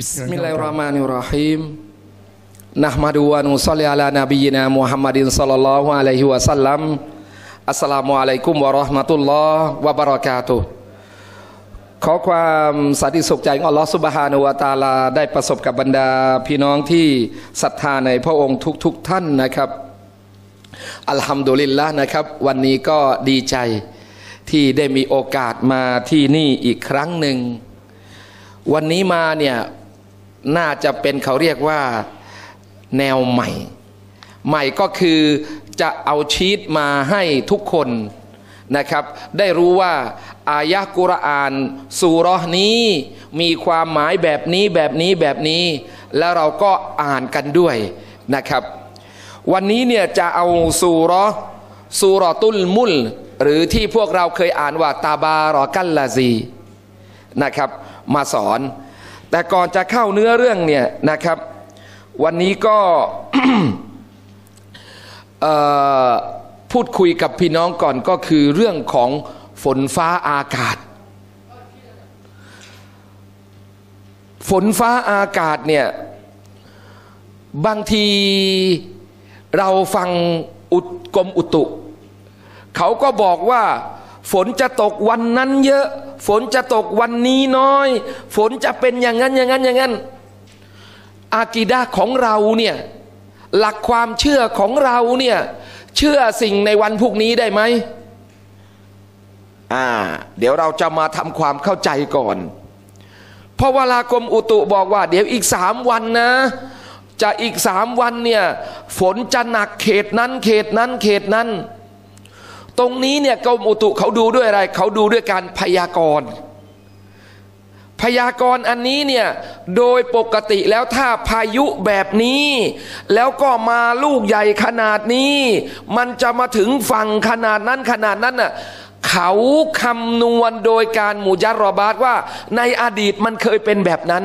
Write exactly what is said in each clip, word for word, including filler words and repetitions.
Bismillahirrahmanirrahim. Nahmadu wa nusalli ala nabiyyina Muhammadin sallallahu alaihi wasallam. Assalamualaikum warahmatullahi wabarakatuh.ขอความสันติสุขใจของอัลลอฮฺซุบฮานะฮูวะตะอาลาได้ประสบกับบรรดาพี่น้องที่ศรัทธาในพระองค์ทุกๆ ท่านนะครับอัลฮัมดุลิลละห์นะครับวันนี้ก็ดีใจที่ได้มีโอกาสมาที่นี่อีกครั้งหนึ่งวันนี้มาเนี่ยน่าจะเป็นเขาเรียกว่าแนวใหม่ใหม่ก็คือจะเอาชีตมาให้ทุกคนนะครับได้รู้ว่าอายะห์กุรอานซูเราะห์นี้มีความหมายแบบนี้แบบนี้แบบนี้แล้วเราก็อ่านกันด้วยนะครับวันนี้เนี่ยจะเอาซูเราะห์ซูเราะตุลมุลหรือที่พวกเราเคยอ่านว่าตาบารอกัลลาซีนะครับมาสอนแต่ก่อนจะเข้าเนื้อเรื่องเนี่ยนะครับวันนี้ก็ พูดคุยกับพี่น้องก่อนก็คือเรื่องของฝนฟ้าอากาศฝนฟ้าอากาศเนี่ยบางทีเราฟังอุดกรมอุตุเขาก็บอกว่าฝนจะตกวันนั้นเยอะฝนจะตกวันนี้น้อยฝนจะเป็นอย่างนั้นอย่างนั้นอย่างนั้นอากีดะห์ของเราเนี่ยหลักความเชื่อของเราเนี่ยเชื่อสิ่งในวันพรุ่งนี้ได้ไหมอ่าเดี๋ยวเราจะมาทำความเข้าใจก่อนเพราะเวลากรมอุตุบอกว่าเดี๋ยวอีกสามวันนะจะอีกสามวันเนี่ยฝนจะหนักเขตนั้นเขตนั้นเขตนั้นตรงนี้เนี่ยกรมอุตุเขาดูด้วยอะไรเขาดูด้วยการพยากรณ์พยากรณ์อันนี้เนี่ยโดยปกติแล้วถ้าพายุแบบนี้แล้วก็มาลูกใหญ่ขนาดนี้มันจะมาถึงฝั่งขนาดนั้นขนาดนั้นน่ะเขาคำนวณโดยการมุจัรรอบาตว่าในอดีตมันเคยเป็นแบบนั้น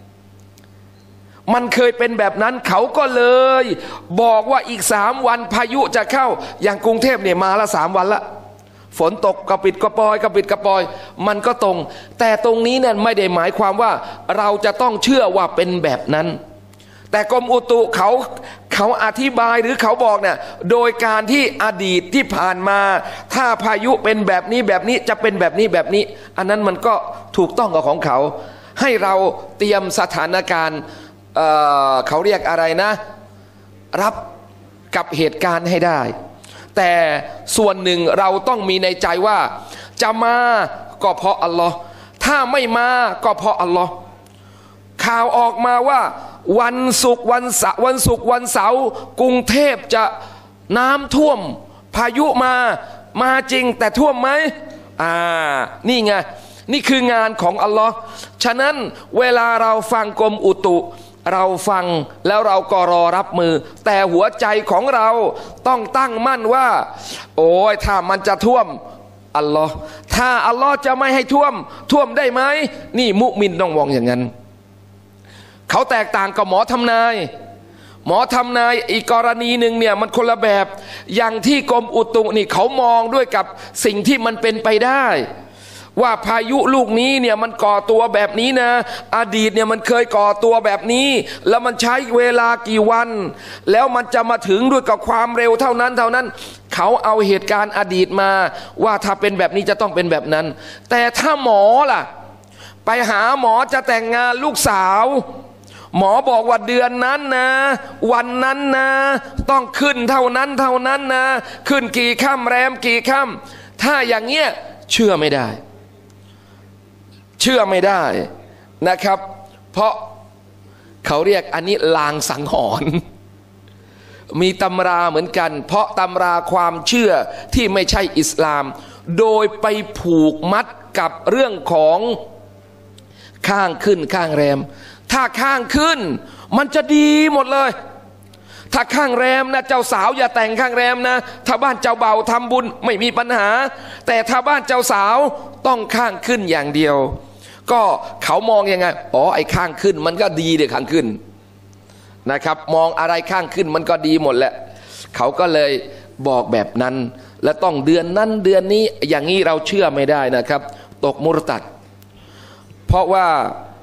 มันเคยเป็นแบบนั้นเขาก็เลยบอกว่าอีกสามวันพายุจะเข้าอย่างกรุงเทพเนี่ยมาละสามวันละฝนตกกระปิดกระปอยกระปิดกระปอยมันก็ตรงแต่ตรงนี้เนี่ยไม่ได้หมายความว่าเราจะต้องเชื่อว่าเป็นแบบนั้นแต่กรมอุตุเขาเขาอธิบายหรือเขาบอกเนี่ยโดยการที่อดีตที่ผ่านมาถ้าพายุเป็นแบบนี้แบบนี้จะเป็นแบบนี้แบบนี้อันนั้นมันก็ถูกต้องกับของเขาให้เราเตรียมสถานการณ์ เอ่อ เขาเรียกอะไรนะรับกับเหตุการณ์ให้ได้แต่ส่วนหนึ่งเราต้องมีในใจว่าจะมาก็เพราะอัลลอฮ์ถ้าไม่มาก็เพราะอัลลอฮ์ข่าวออกมาว่าวันศุกร์วันเสาร์วันศุกร์วันเสาร์กรุงเทพจะน้ำท่วมพายุมามาจริงแต่ท่วมไหมอ่านี่ไงนี่คืองานของอัลลอฮ์ฉะนั้นเวลาเราฟังกรมอุตุเราฟังแล้วเราก็รอรับมือแต่หัวใจของเราต้องตั้งมั่นว่าโอ้ยถ้ามันจะท่วมอัลลอฮ์ถ้าอัลลอฮ์จะไม่ให้ท่วมท่วมได้ไหมนี่มุมินต้องมองอย่างนั้นเขาแตกต่างกับหมอทำนายหมอทำนายอีกกรณีหนึ่งเนี่ยมันคนละแบบอย่างที่กรมอุตุนี่เขามองด้วยกับสิ่งที่มันเป็นไปได้ว่าพายุลูกนี้เนี่ยมันก่อตัวแบบนี้นะอดีตเนี่ยมันเคยก่อตัวแบบนี้แล้วมันใช้เวลากี่วันแล้วมันจะมาถึงด้วยกับความเร็วเท่านั้นเท่านั้นเขาเอาเหตุการณ์อดีตมาว่าถ้าเป็นแบบนี้จะต้องเป็นแบบนั้นแต่ถ้าหมอล่ะไปหาหมอจะแต่งงานลูกสาวหมอบอกว่าเดือนนั้นนะวันนั้นนะต้องขึ้นเท่านั้นเท่านั้นนะขึ้นกี่ค่ำแรมกี่ค่ำถ้าอย่างเงี้ยเชื่อไม่ได้เชื่อไม่ได้นะครับเพราะเขาเรียกอันนี้ลางสังหรณ์มีตำราเหมือนกันเพราะตำราความเชื่อที่ไม่ใช่อิสลามโดยไปผูกมัดกับเรื่องของข้างขึ้นข้างแรมถ้าข้างขึ้นมันจะดีหมดเลยถ้าข้างแรมนะเจ้าสาวอย่าแต่งข้างแรมนะถ้าบ้านเจ้าเบ่าวทำบุญไม่มีปัญหาแต่ถ้าบ้านเจ้าสาวต้องข้างขึ้นอย่างเดียวก็เขามองยังไงอ๋อไอ้ข้างขึ้นมันก็ดีเดี๋ยวข้างขึ้นนะครับมองอะไรข้างขึ้นมันก็ดีหมดแหละเขาก็เลยบอกแบบนั้นและต้องเดือนนั้นเดือนนี้อย่างนี้เราเชื่อไม่ได้นะครับตกมุรตัดเพราะว่า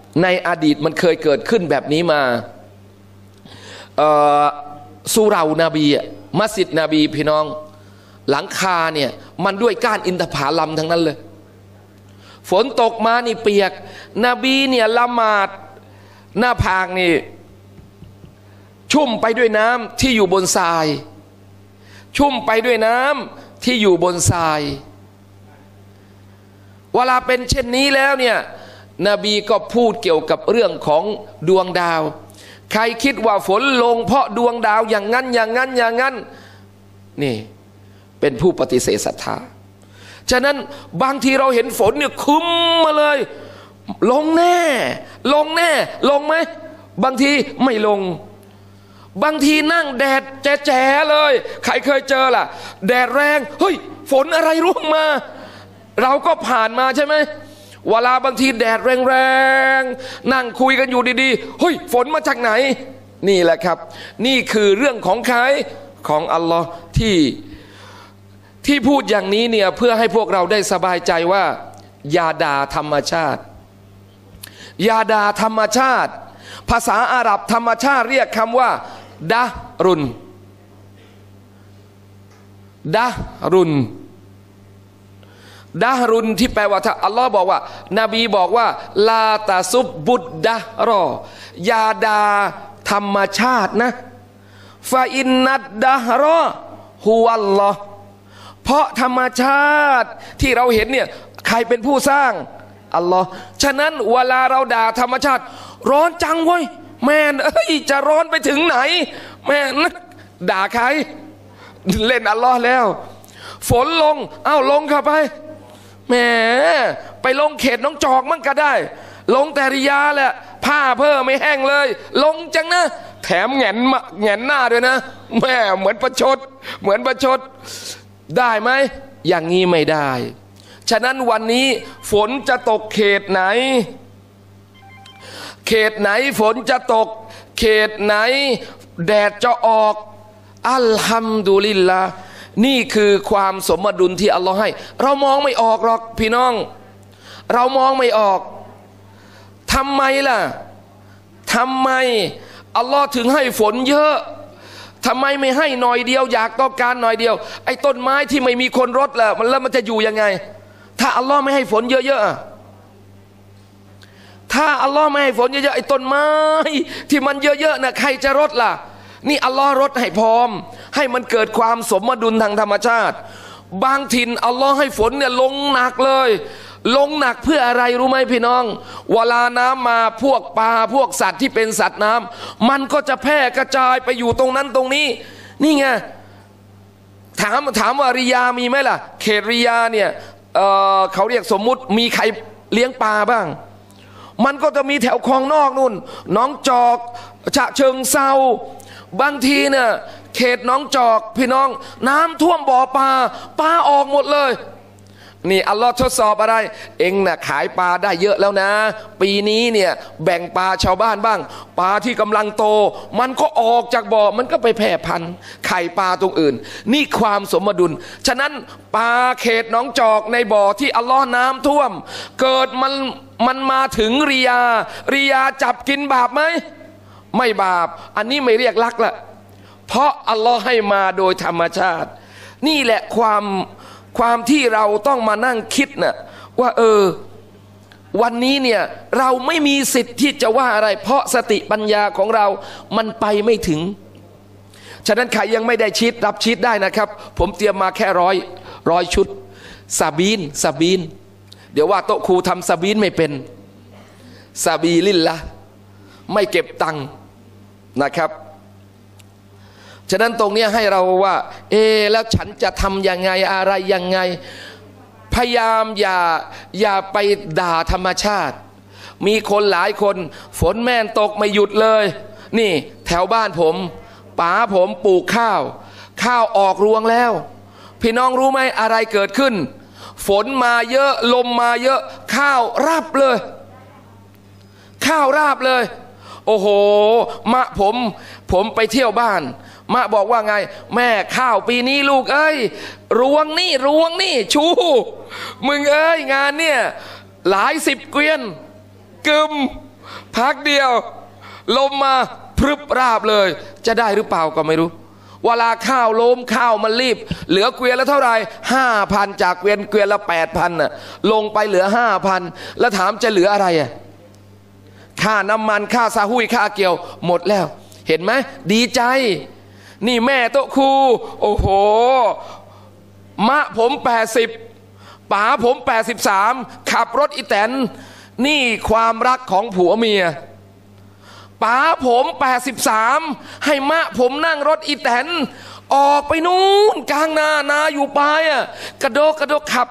ในอดีตมันเคยเกิดขึ้นแบบนี้มาสุเหร่านาบีมัสยิดนบีพี่น้องหลังคาเนี่ยมันด้วยก้านอินทผลัมทั้งนั้นเลยฝนตกมานี่เปียกนบีเนี่ยละหมาดหน้าผากนี่ชุ่มไปด้วยน้ำที่อยู่บนทรายชุ่มไปด้วยน้ำที่อยู่บนทรายเวลาเป็นเช่นนี้แล้วเนี่ยนบีก็พูดเกี่ยวกับเรื่องของดวงดาวใครคิดว่าฝนลงเพราะดวงดาวอย่างนั้นอย่างนั้นอย่างนั้นนี่เป็นผู้ปฏิเสธศรัทธาฉะนั้นบางทีเราเห็นฝนเนี่ยคึ้มมาเลยลงแน่ลงแน่ลงไหมบางทีไม่ลงบางทีนั่งแดดแจ๋ๆเลยใครเคยเจอล่ะแดดแรงเฮ้ยฝนอะไรร่วงมาเราก็ผ่านมาใช่ไหมเวลาบางทีแดดแรงๆนั่งคุยกันอยู่ดีๆเฮ้ยฝนมาจากไหนนี่แหละครับนี่คือเรื่องของใครของอัลลอฮ์ที่ที่พูดอย่างนี้เนี่ยเพื่อให้พวกเราได้สบายใจว่าอย่าด่าธรรมชาติอย่าด่าธรรมชาติภาษาอาหรับธรรมชาติเรียกคำว่าดะรุนดะรุนดะรุนที่แปลว่าถ้าอัลลอฮ์บอกว่านบีบอกว่าลาตาซุบบุดดะรอยาดาธรรมชาตินะฟาอินนัดดะรอฮุวัลลอฮ์เพราะธรรมชาติที่เราเห็นเนี่ยใครเป็นผู้สร้างอัลลอฮ์ฉะนั้นเวลาเราด่าธรรมชาติร้อนจังเว้ยแม่เอ้ยจะร้อนไปถึงไหนแม่ด่าใครเล่นอัลลอฮ์แล้วฝนลงเอ้าลงเข้าไปแหมไปลงเขตน้องจอกมั่งก็ได้ลงแต่ริยาแหละผ้าเพิ่มไม่แห้งเลยลงจังนะแถมแหงนมาแหงนหน้าด้วยนะแม่เหมือนประชดเหมือนประชดได้ไหมอย่างนี้ไม่ได้ฉะนั้นวันนี้ฝนจะตกเขตไหนเขตไหนฝนจะตกเขตไหนแดดจะออกอัลฮัมดุลิลลาห์นี่คือความสมดุลที่อัลลอฮ์ให้เรามองไม่ออกหรอกพี่น้องเรามองไม่ออกทำไมล่ะทำไมอัลลอฮ์ถึงให้ฝนเยอะทำไมไม่ให้หน่อยเดียวอยากต้องการหน่อยเดียวไอ้ต้นไม้ที่ไม่มีคนรดล่ะมันแล้วมันจะอยู่ยังไงถ้าอัลลอฮ์ไม่ให้ฝนเยอะๆถ้าอัลลอฮ์ไม่ให้ฝนเยอะๆไอ้ต้นไม้ที่มันเยอะๆน่ะใครจะรดล่ะนี่อัลลอฮ์รดให้พร้อมให้มันเกิดความสมดุลทางธรรมชาติบางถิ่นอัลลอฮ์ให้ฝนเนี่ยลงหนักเลยลงหนักเพื่ออะไรรู้ไหมพี่น้องเวลาน้ำมาพวกปลาพวกสัตว์ที่เป็นสัตว์น้ำมันก็จะแพร่กระจายไปอยู่ตรงนั้นตรงนี้นี่ไงถามถามว่าริยามีไหมล่ะเขตริยาเนี่ย เอ่อ เขาเรียกสมมุติมีใครเลี้ยงปลาบ้างมันก็จะมีแถวคลองนอกนู่นน้องจอกฉะเชิงเซาบางทีเนี่ยเขตน้องจอกพี่น้องน้ำท่วมบ่อปลาปลาออกหมดเลยนี่อัลลอฮ์ทดสอบอะไรเองน่ะขายปลาได้เยอะแล้วนะปีนี้เนี่ยแบ่งปลาชาวบ้านบ้างปลาที่กำลังโตมันก็ออกจากบ่อมันก็ไปแพร่พันธุ์ไข่ปลาตรงอื่นนี่ความสมดุลฉะนั้นปลาเขตน้องจอกในบ่อที่อัลลอฮ์น้ำท่วมเกิดมันมันมาถึงริยาริยาจับกินบาปไหมไม่บาปอันนี้ไม่เรียกลักละเพราะอัลลอฮ์ให้มาโดยธรรมชาตินี่แหละความความที่เราต้องมานั่งคิดน่ะว่าเออวันนี้เนี่ยเราไม่มีสิทธิ์ที่จะว่าอะไรเพราะสติปัญญาของเรามันไปไม่ถึงฉะนั้นใครยังไม่ได้ชีทรับชีทได้นะครับผมเตรียมมาแค่ร้อยร้อยชุดซาบีนซาบีนเดี๋ยวว่าโต๊ะครูทำซาบีนไม่เป็นซาบีลิลละไม่เก็บตังค์นะครับฉะนั้นตรงนี้ให้เราว่าเอแล้วฉันจะทำยังไงอะไรยังไงพยายามอย่าอย่าไปด่าธรรมชาติมีคนหลายคนฝนแม่นตกไม่หยุดเลยนี่แถวบ้านผมป๋าผมปลูกข้าวข้าวออกรวงแล้วพี่น้องรู้ไหมอะไรเกิดขึ้นฝนมาเยอะลมมาเยอะข้าวราบเลยข้าวราบเลยโอ้โหมะผมผมไปเที่ยวบ้านมะบอกว่าไงแม่ข้าวปีนี้ลูกเอ้ยรวงนี่รวงนี่ชูมึงเอ้ยงานเนี่ยหลายสิบเกวียนกึมพักเดียวลมมาพรึบราบเลยจะได้หรือเปล่าก็ไม่รู้เวลาข้าวล้มข้าวมันรีบเหลือเกวียนละเท่าไหร่ห้าพันจากเกวียนเกวียนละแปดพันน่ะลงไปเหลือห้าพันแล้วถามจะเหลืออะไรอ่ะค่าน้ำมันค่าซาหุยค่าเกี่ยวหมดแล้วเห็นไหมดีใจนี่แม่โต๊ะครูโอ้โหมะผมแปดสิบป๋าผมแปดสิบสามขับรถอีแตนนี่ความรักของผัวเมียป๋าผมแปดสิบสามให้มะผมนั่งรถอีแตนออกไปนู่นกลางนานาอยู่ปลายอ่ะกระโดกกระโดกขับ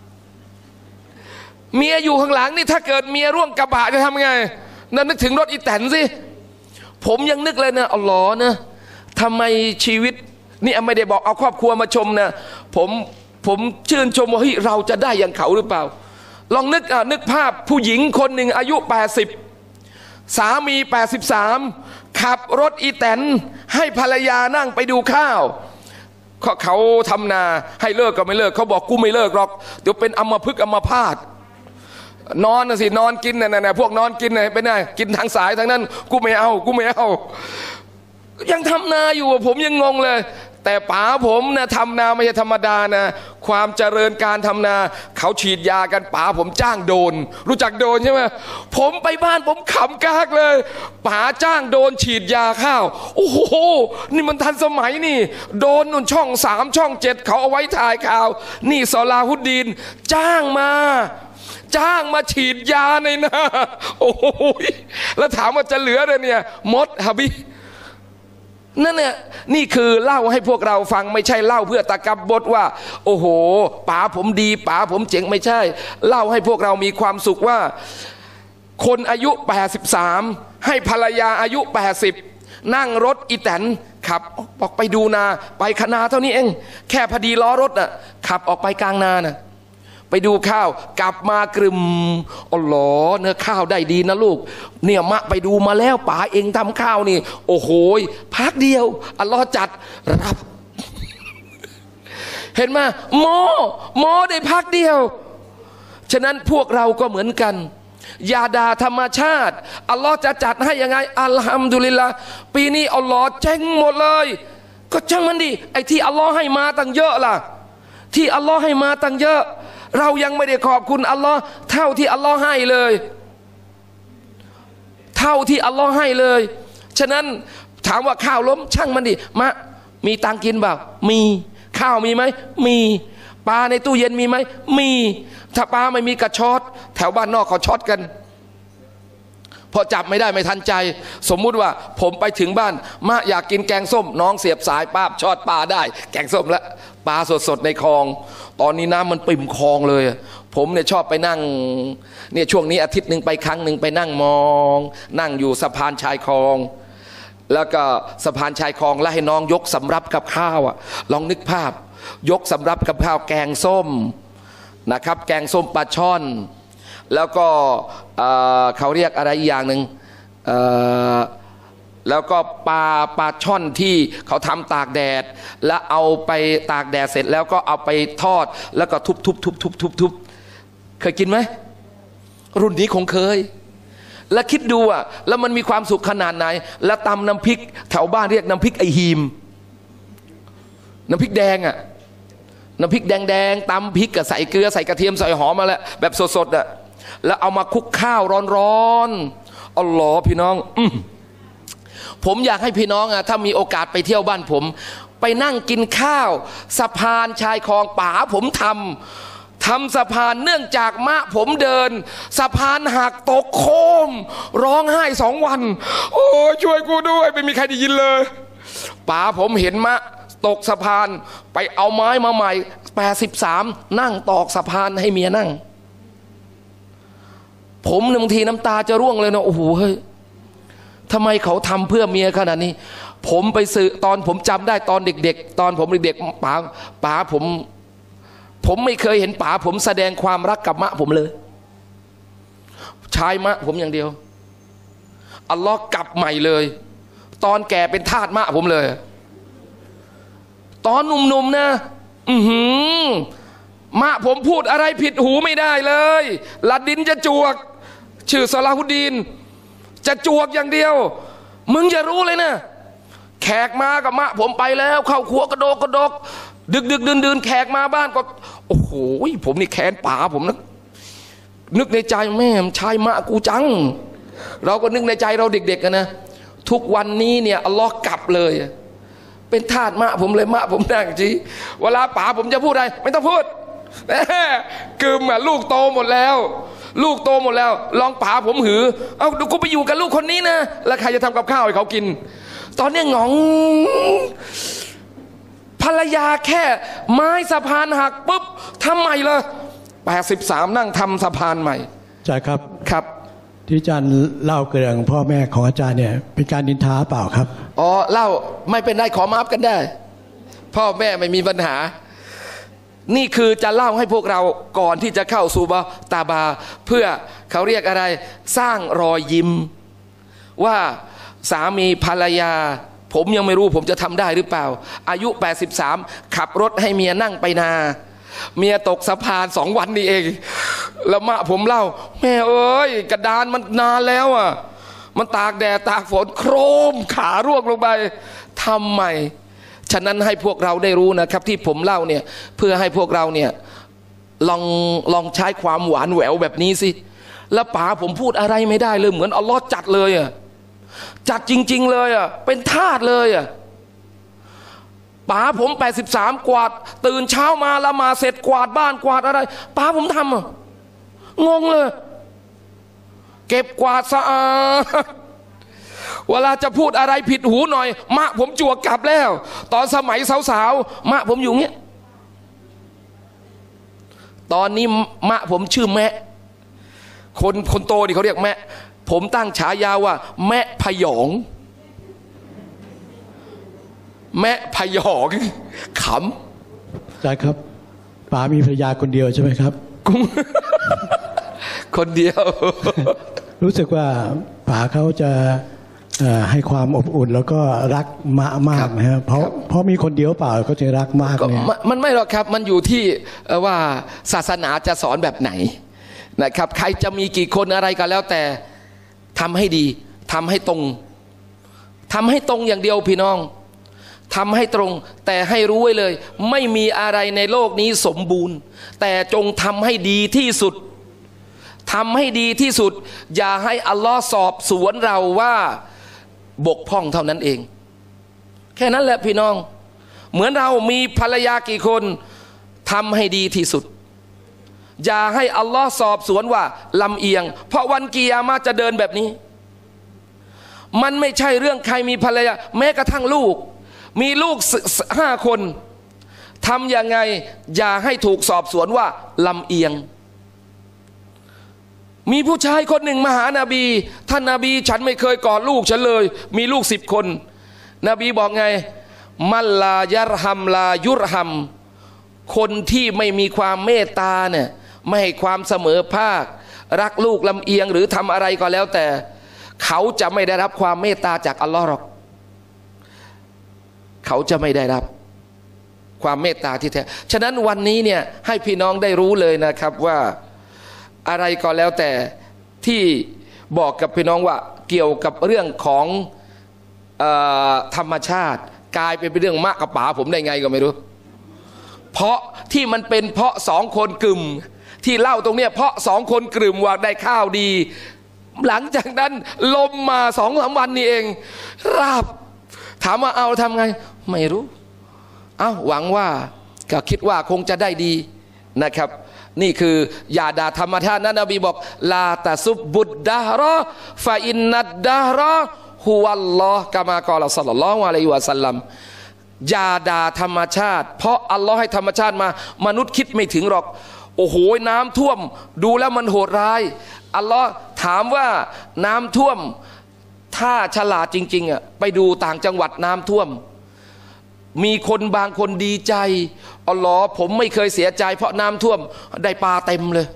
เมียอยู่ข้างหลังนี่ถ้าเกิดเมียร่วงกระบะจะทำไงนั่นนึกถึงรถอีแตนสิผมยังนึกเลยนะอัลลอฮ์นะทำไมชีวิตนี่ไม่ได้บอกเอาครอบครัวมาชมนะผมผมชื่นชมว่าเฮ้ยเราจะได้อย่างเขาหรือเปล่าลองนึกอ่ะนึกภาพผู้หญิงคนหนึ่งอายุแปดสิบสามีแปดสิบสามขับรถอีแตนให้ภรรยานั่งไปดูข้าวเขาเขาทำนาให้เลิกก็ไม่เลิกเขาบอกกูไม่เลิกหรอกเดี๋ยวเป็นอัมพฤกษ์อัมพาตนอนนะสินอนกินน่ะน่ะพวกนอนกินน่ะไปไหนกินทางสายทางนั้นกูไม่เอากูไม่เอายังทำนาอยู่ผมยังงงเลยแต่ป๋าผมนะทำนาไม่ใช่ธรรมดานะความเจริญการทำนาเขาฉีดยากันป๋าผมจ้างโดนรู้จักโดนใช่ไหมผมไปบ้านผมขำกากเลยป๋าจ้างโดนฉีดยาข้าวโอ้โหนี่มันทันสมัยนี่โดนนุ่นช่องสามช่องเจ็ดเขาเอาไว้ถ่ายข่าวนี่ซอลาฮุดดีนจ้างมาจ้างมาฉีดยาในนาโอ้โหแล้วถามว่าจะเหลือเลยเนี่ยมดฮะบินั่นเนี่ยนี่คือเล่าให้พวกเราฟังไม่ใช่เล่าเพื่อตะกับบทว่าโอ้โหป๋าผมดีป๋าผมเจ๋งไม่ใช่เล่าให้พวกเรามีความสุขว่าคนอายุแปดสิบสามให้ภรรยาอายุแปดสิบนั่งรถอีแตนขับออกไปดูนาไปคณาเท่านี้เองแค่พอดีล้อรถน่ะขับออกไปกลางนาน่ะไปดูข้าวกลับมากรึมอ๋อหรอเนื้อข้าวได้ดีนะลูกเนี่ยมะไปดูมาแล้วป๋าเองทำข้าวนี่โอ้โหพักเดียวอัลลอฮ์จัดรับเห็นไหมโมโมได้พักเดียวฉะนั้นพวกเราก็เหมือนกันอย่าด่าธรรมชาติอัลลอฮ์จะจัดให้ยังไงอัลฮัมดุลิลละปีนี้อัลลอฮ์เจ๊งหมดเลยก็ช่างมันดิไอ้ที่อัลลอฮ์ให้มาตั้งเยอะล่ะที่อัลลอฮ์ให้มาตั้งเยอะเรายังไม่ได้ขอบคุณอัลลอฮ์เท่าที่อัลลอฮ์ให้เลยเท่าที่อัลลอฮ์ให้เลยฉะนั้นถามว่าข้าวล้มช่างมันดิมะมีตังกินเปล่ามีข้าวมีไหมมีปลาในตู้เย็นมีไหมมีถ้าปลาไม่มีกระชอตแถวบ้านนอกเขาช็อตกันพอจับไม่ได้ไม่ทันใจสมมุติว่าผมไปถึงบ้านมะอยากกินแกงส้มน้องเสียบสายป้าบช็อตปลาได้แกงส้มละปลาสดๆในคลองตอนนี้น้ำมันปิ่มคลองเลยผมเนี่ยชอบไปนั่งเนี่ยช่วงนี้อาทิตย์หนึ่งไปครั้งหนึ่งไปนั่งมองนั่งอยู่สะพานชายคลองแล้วก็สะพานชายคลองแล้วให้น้องยกสำรับกับข้าวอ่ะลองนึกภาพยกสำรับกับข้าวแกงส้มนะครับแกงส้มปลาช่อนแล้วก็เขาเรียกอะไรอีกอย่างหนึ่งแล้วก็ปลาปลาช่อนที่เขาทำตากแดดแล้วเอาไปตากแดดเสร็จแล้วก็เอาไปทอดแล้วก็ทุบทุบทุบทุบทุบทุบเคยกินไหมรุ่นนี้คงเคยแล้วคิดดูอ่ะแล้วมันมีความสุขขนาดไหนแล้วตำน้ำพริกแถวบ้านเรียกน้ำพริกไอฮีมน้ำพริกแดงอ่ะน้ำพริกแดงๆตำพริกกับใส่เกลือใส่กระเทียมใส่หอมมาแล้วแบบสดๆอ่ะแล้วเอามาคลุกข้าวร้อนๆอ๋อหรอพี่น้องอืผมอยากให้พี่น้องอ่ะถ้ามีโอกาสไปเที่ยวบ้านผมไปนั่งกินข้าวสะพานชายคลองป๋าผมทำทำสะพานเนื่องจากมะผมเดินสะพานหักตกโคมร้องไห้สองวันโอ้ช่วยกูด้วยไม่มีใครได้ยินเลยป๋าผมเห็นมะตกสะพานไปเอาไม้มาใหม่แปดสิบสามนั่งตอกสะพานให้เมียนั่งผมบางทีน้ำตาจะร่วงเลยนะโอ้โหเฮ้ยทำไมเขาทำเพื่อเมียขนาดนี้ผมไปสื่อตอนผมจำได้ตอนเด็กๆตอนผมเด็กๆป๋าป๋าผมผมไม่เคยเห็นป๋าผมแสดงความรักกับมะผมเลยชายมะผมอย่างเดียวอัลลอฮ์กลับใหม่เลยตอนแก่เป็นทาสมะผมเลยตอนหนุ่มๆนะอือหือมะผมพูดอะไรผิดหูไม่ได้เลยละดินจะจวกชื่อซอลาฮุดดีนจะจวกอย่างเดียวมึงอย่ารู้เลยนะแขกมากับมะผมไปแล้วเข้าครัวกระโดกกระดกดึกดึกดื่นดื่นแขกมาบ้านก็โอ้โหผมนี่แค้นป๋าผมนะนึกในใจแม่ชายมะกูจังเราก็นึกในใจเราเด็กๆกันนะทุกวันนี้เนี่ยอัลลอฮ์กลับเลยเป็นทาสมะผมเลยมะผมนั่งจีเวลาป๋าผมจะพูดอะไรไม่ต้องพูดกึมอ่ะลูกโตหมดแล้วลูกโตหมดแล้วลองป๋าผมหือเอาดูกูไปอยู่กับลูกคนนี้นะแล้วใครจะทำกับข้าวให้เขากินตอนนี้งงภรรยาแค่ไม้สะพานหักปุ๊บทำใหม่เลยแปดสิบสามนั่งทำสะพานใหม่ใช่ครับครับที่อาจารย์เล่าเรื่องพ่อแม่ของอาจารย์เนี่ยเป็นการนินทาเปล่าครับอ๋อเล่าไม่เป็นไรขอมาฟกันได้พ่อแม่ไม่มีปัญหานี่คือจะเล่าให้พวกเราก่อนที่จะเข้าสู่บาตาบาเพื่อเขาเรียกอะไรสร้างรอยยิ้มว่าสามีภรรยาผมยังไม่รู้ผมจะทำได้หรือเปล่าอายุแปดสิบสามขับรถให้เมียนั่งไปนาเมียตกสะพานสองวันนี่เองแล้วมะผมเล่าแม่เอ้ยกระดานมันนานแล้วอ่ะมันตากแดดตากฝนโครมขาร่วงลงไปทำไมฉะนั้นให้พวกเราได้รู้นะครับที่ผมเล่าเนี่ยเพื่อให้พวกเราเนี่ยลองลองใช้ความหวานแหววแบบนี้สิแล้วป๋าผมพูดอะไรไม่ได้เลยเหมือนอัลลอฮ์จัดเลยอ่ะจัดจริงๆเลยอ่ะเป็นทาสเลยอ่ะป๋าผมแปดสิบสามกวาดตื่นเช้ามาละมาเสร็จกวาดบ้านกวาดอะไรป๋าผมทำอ่ะงงเลยเก็บกวาดสะอาดเวลาจะพูดอะไรผิดหูหน่อยมะผมจวกกลับแล้วตอนสมัยสาวๆมะผมอยู่เงี้ยตอนนี้มะผมชื่อแม่คนคนโตนี่เขาเรียกแม่ผมตั้งฉายาว่าแม่พยองแม่พยองขำใช่ครับป๋ามีภรรยาคนเดียวใช่ไหมครับคนเดียวรู้สึกว่าป๋าเขาจะให้ความอบอุ่นแล้วก็รักมากมากนะครับเพราะเพราะมีคนเดียวเปล่าเขาจะรักมากเนี่ยมันไม่หรอกครับมันอยู่ที่ว่าศาสนาจะสอนแบบไหนนะครับใครจะมีกี่คนอะไรก็แล้วแต่ทำให้ดีทำให้ตรงทำให้ตรงอย่างเดียวพี่น้องทำให้ตรงแต่ให้รู้ไว้เลยไม่มีอะไรในโลกนี้สมบูรณ์แต่จงทำให้ดีที่สุดทำให้ดีที่สุดอย่าให้อัลลอฮ์สอบสวนเราว่าบกพร่องเท่านั้นเองแค่นั้นแหละพี่น้องเหมือนเรามีภรรยากี่คนทำให้ดีที่สุดอย่าให้อัลลอฮ์สอบสวนว่าลำเอียงเพราะวันกิยามะห์จะเดินแบบนี้มันไม่ใช่เรื่องใครมีภรรยาแม้กระทั่งลูกมีลูกห้าคนทำยังไงอย่าให้ถูกสอบสวนว่าลำเอียงมีผู้ชายคนหนึ่งมาหานาบีท่านนาบีฉันไม่เคยกอดลูกฉันเลยมีลูกสิบคนนบีบอกไงมัลลายัรฮัมลายุรฮัมคนที่ไม่มีความเมตตาเนี่ยไม่ให้ความเสมอภาครักลูกลำเอียงหรือทำอะไรก็แล้วแต่เขาจะไม่ได้รับความเมตตาจากอัลลอฮ์หรอกเขาจะไม่ได้รับความเมตตาที่แท้ฉะนั้นวันนี้เนี่ยให้พี่น้องได้รู้เลยนะครับว่าอะไรก็แล้วแต่ที่บอกกับพี่น้องว่าเกี่ยวกับเรื่องของเอ่อธรรมชาติกลายเป็นเรื่องมากกับป๋าผมได้ไงก็ไม่รู้เพราะที่มันเป็นเพราะสองคนกลุ่มที่เล่าตรงเนี้ยเพราะสองคนกลุ่มว่าได้ข้าวดีหลังจากนั้นลมมาสองสามวันนี้เองราบถามว่าเอาทำไงไม่รู้เอ้าหวังว่าก็คิดว่าคงจะได้ดีนะครับนี่คืออย่าด่าธรรมชาตินะนบีบอกลาตะซุบบุดดะฮรอฟาอินนัดดะฮรอฮุวัลลอฮ์กะมากอละศ็อลลัลลอฮุอะลัยฮิวะซัลลัมอย่าด่าธรรมชาติเพราะอัลลอฮ์ให้ธรรมชาติมามนุษย์คิดไม่ถึงหรอกโอ้โหน้ำท่วมดูแล้วมันโหดร้ายอัลลอฮ์ถามว่าน้ำท่วมถ้าฉลาดจริงๆอ่ะไปดูต่างจังหวัดน้ำท่วมมีคนบางคนดีใจอัลลอฮ์ผมไม่เคยเสียใจเพราะน้ำท่วมได้ปลาเต็มเลย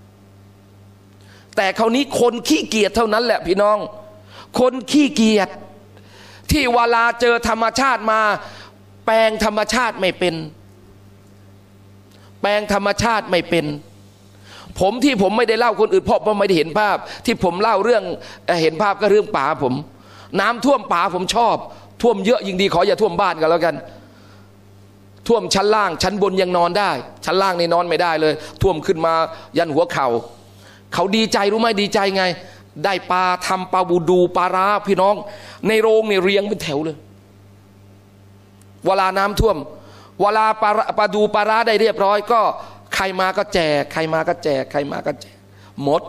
แต่คราวนี้คนขี้เกียจเท่านั้นแหละพี่น้องคนขี้เกียจที่เวลาเจอธรรมชาติมาแปลงธรรมชาติไม่เป็นแปลงธรรมชาติไม่เป็นผมที่ผมไม่ได้เล่าคนอื่นเพราะผมไม่ได้เห็นภาพที่ผมเล่าเรื่องเห็นภาพก็เรื่องป่าผมน้ำท่วมป่าผมชอบท่วมเยอะยิ่งดีขออย่าท่วมบ้านกันแล้วกันท่วมชั้นล่างชั้นบนยังนอนได้ชั้นล่างนี่นอนไม่ได้เลยท่วมขึ้นมายันหัวเข่าเขาดีใจรู้ไหมดีใจไงได้ปลาทำปลาบูดูปลาร้าพี่น้องในโรงเนี่ยเรียงเป็นแถวเลยเวลาน้ำท่วมเวลาปลาปลาดูปลาร้าได้เรียบร้อยก็ใครมาก็แจกใครมาก็แจกใครมาก็แจกหมด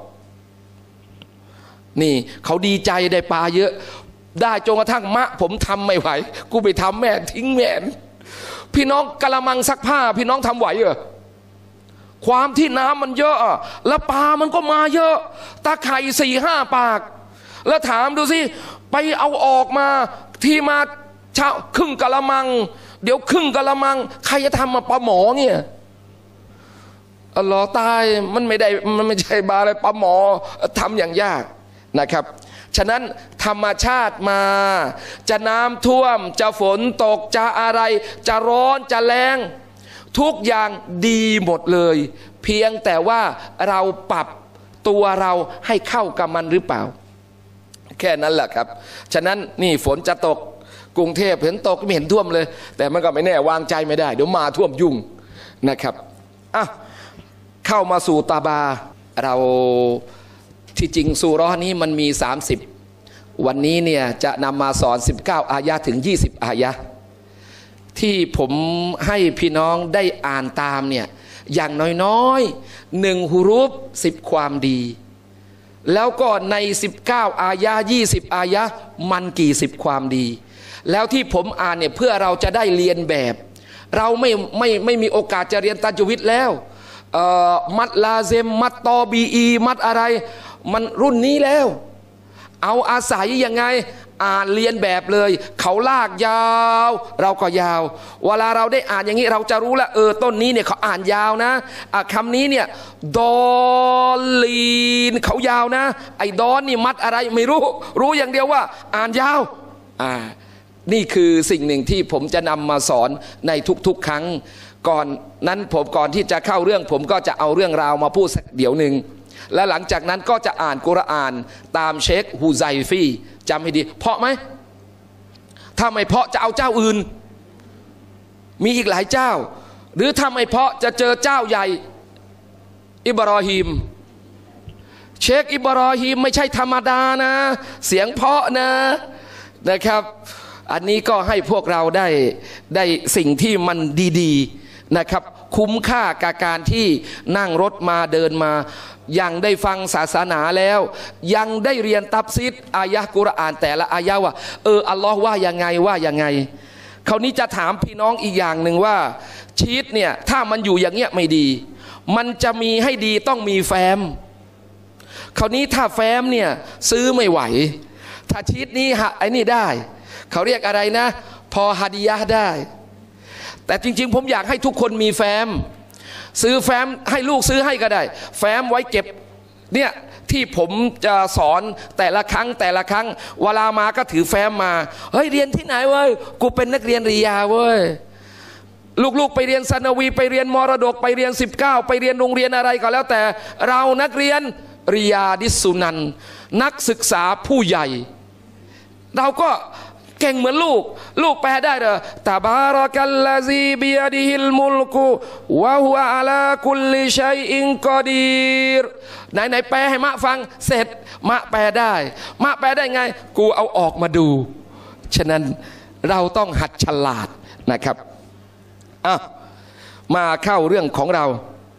นี่เขาดีใจได้ปลาเยอะได้จนกระทั่งมะผมทำไม่ไหวกูไปทำแม่ทิ้งแม่พี่น้องกะละมังซักผ้าพี่น้องทำไหวเหรอความที่น้ำมันเยอะแล้วปลามันก็มาเยอะตาไข่สี่ห้าปากแล้วถามดูสิไปเอาออกมาที่มาเช่าครึ่งกะละมังเดี๋ยวครึ่งกะละมังใครจะทำมาปลาหมอเนี่ยอัลลอฮ์ตายมันไม่ได้มันไม่ใช่บาอะไรปลาหมอทำอย่างยากนะครับฉะนั้นธรรมชาติมาจะน้ำท่วมจะฝนตกจะอะไรจะร้อนจะแรงทุกอย่างดีหมดเลยเพียงแต่ว่าเราปรับตัวเราให้เข้ากับมันหรือเปล่าแค่นั้นแหละครับฉะนั้นนี่ฝนจะตกกรุงเทพเห็นตกไม่เห็นท่วมเลยแต่มันก็ไม่แน่วางใจไม่ได้เดี๋ยวมาท่วมยุ่งนะครับอ่ะเข้ามาสู่ตาบาเราที่จริงซูเราะห์นี้มันมีสามสิบวันนี้เนี่ยจะนำมาสอนสิบเก้าอายะถึงยี่สิบอายะที่ผมให้พี่น้องได้อ่านตามเนี่ยอย่างน้อยๆหนึ่งฮุรุฟสิบความดีแล้วก็ในสิบเก้าอายะยี่สิบอายะมันกี่สิบความดีแล้วที่ผมอ่านเนี่ยเพื่อเราจะได้เรียนแบบเราไม่ไม่ไม่มีโอกาสจะเรียนตัจวิดแล้วมัดลาเซมมัดตอบีอีมัดอะไรมันรุ่นนี้แล้วเอาอาศัยยังไงอ่านเรียนแบบเลยเขาลากยาวเราก็ยาวเวลาเราได้อ่านอย่างนี้เราจะรู้แล้วเออต้นนี้เนี่ยเขาอ่านยาวนะะคำนี้เนี่ยดอลีนเขายาวนะไอ้ดอนนี่มัดอะไรไม่รู้รู้อย่างเดียวว่าอ่านยาวอ่านี่คือสิ่งหนึ่งที่ผมจะนำมาสอนในทุกๆครั้งก่อนนั้นผมก่อนที่จะเข้าเรื่องผมก็จะเอาเรื่องราวมาพูดสักเดี๋ยวหนึ่งและหลังจากนั้นก็จะอ่านกุรอานตามเชคฮูไซฟีจำให้ดีเพราะไหมถ้าไม่เพราะจะเอาเจ้าอื่นมีอีกหลายเจ้าหรือถ้าไม่เพราะจะเจอเจ้าใหญ่อิบรอฮีมเชคอิบรอฮีมไม่ใช่ธรรมดานะเสียงเพราะนะนะครับอันนี้ก็ให้พวกเราได้ได้สิ่งที่มันดีๆนะครับคุ้มค่ากับการที่นั่งรถมาเดินมายังได้ฟังศาสนาแล้วยังได้เรียนตัฟซีรอายะกุรอานแต่ละอายะว่าเอออัลลอฮ์ว่ายังไงว่ายังไงคราวนี้จะถามพี่น้องอีกอย่างหนึ่งว่าชีตเนี่ยถ้ามันอยู่อย่างเงี้ยไม่ดีมันจะมีให้ดีต้องมีแฟ้มคราวนี้ถ้าแฟ้มเนี่ยซื้อไม่ไหวถ้าชีตนี้ไอ้นี่ได้เขาเรียกอะไรนะพอฮาดิยะห์ได้แต่จริงๆผมอยากให้ทุกคนมีแฟ้มซื้อแฟ้มให้ลูกซื้อให้ก็ได้แฟ้มไว้เก็บเนี่ยที่ผมจะสอนแต่ละครั้งแต่ละครั้งเวลามาก็ถือแฟ้มมาเฮ้ยเรียนที่ไหนเว้ยกูเป็นนักเรียนริยาเว้ยลูกๆไปเรียนซานาวีไปเรียนมรดกไปเรียนสิบเก้าไปเรียนโรงเรียนอะไรก็แล้วแต่เรานักเรียนริยาดิสสุนันนักศึกษาผู้ใหญ่เราก็เก่งเหมือนลูกลูกแปลได้เหรอตะบารักัลลาซีบิยะดิฮิลมุลกุวะฮุวะอะลาคุลลิชัยอินกอดีรไหนไหนแปลให้มะฟังเสร็จมะแปลได้มะแปลได้ไงกูเอาออกมาดูฉะนั้นเราต้องหัดฉลาดนะครับอ่ะมาเข้าเรื่องของเรา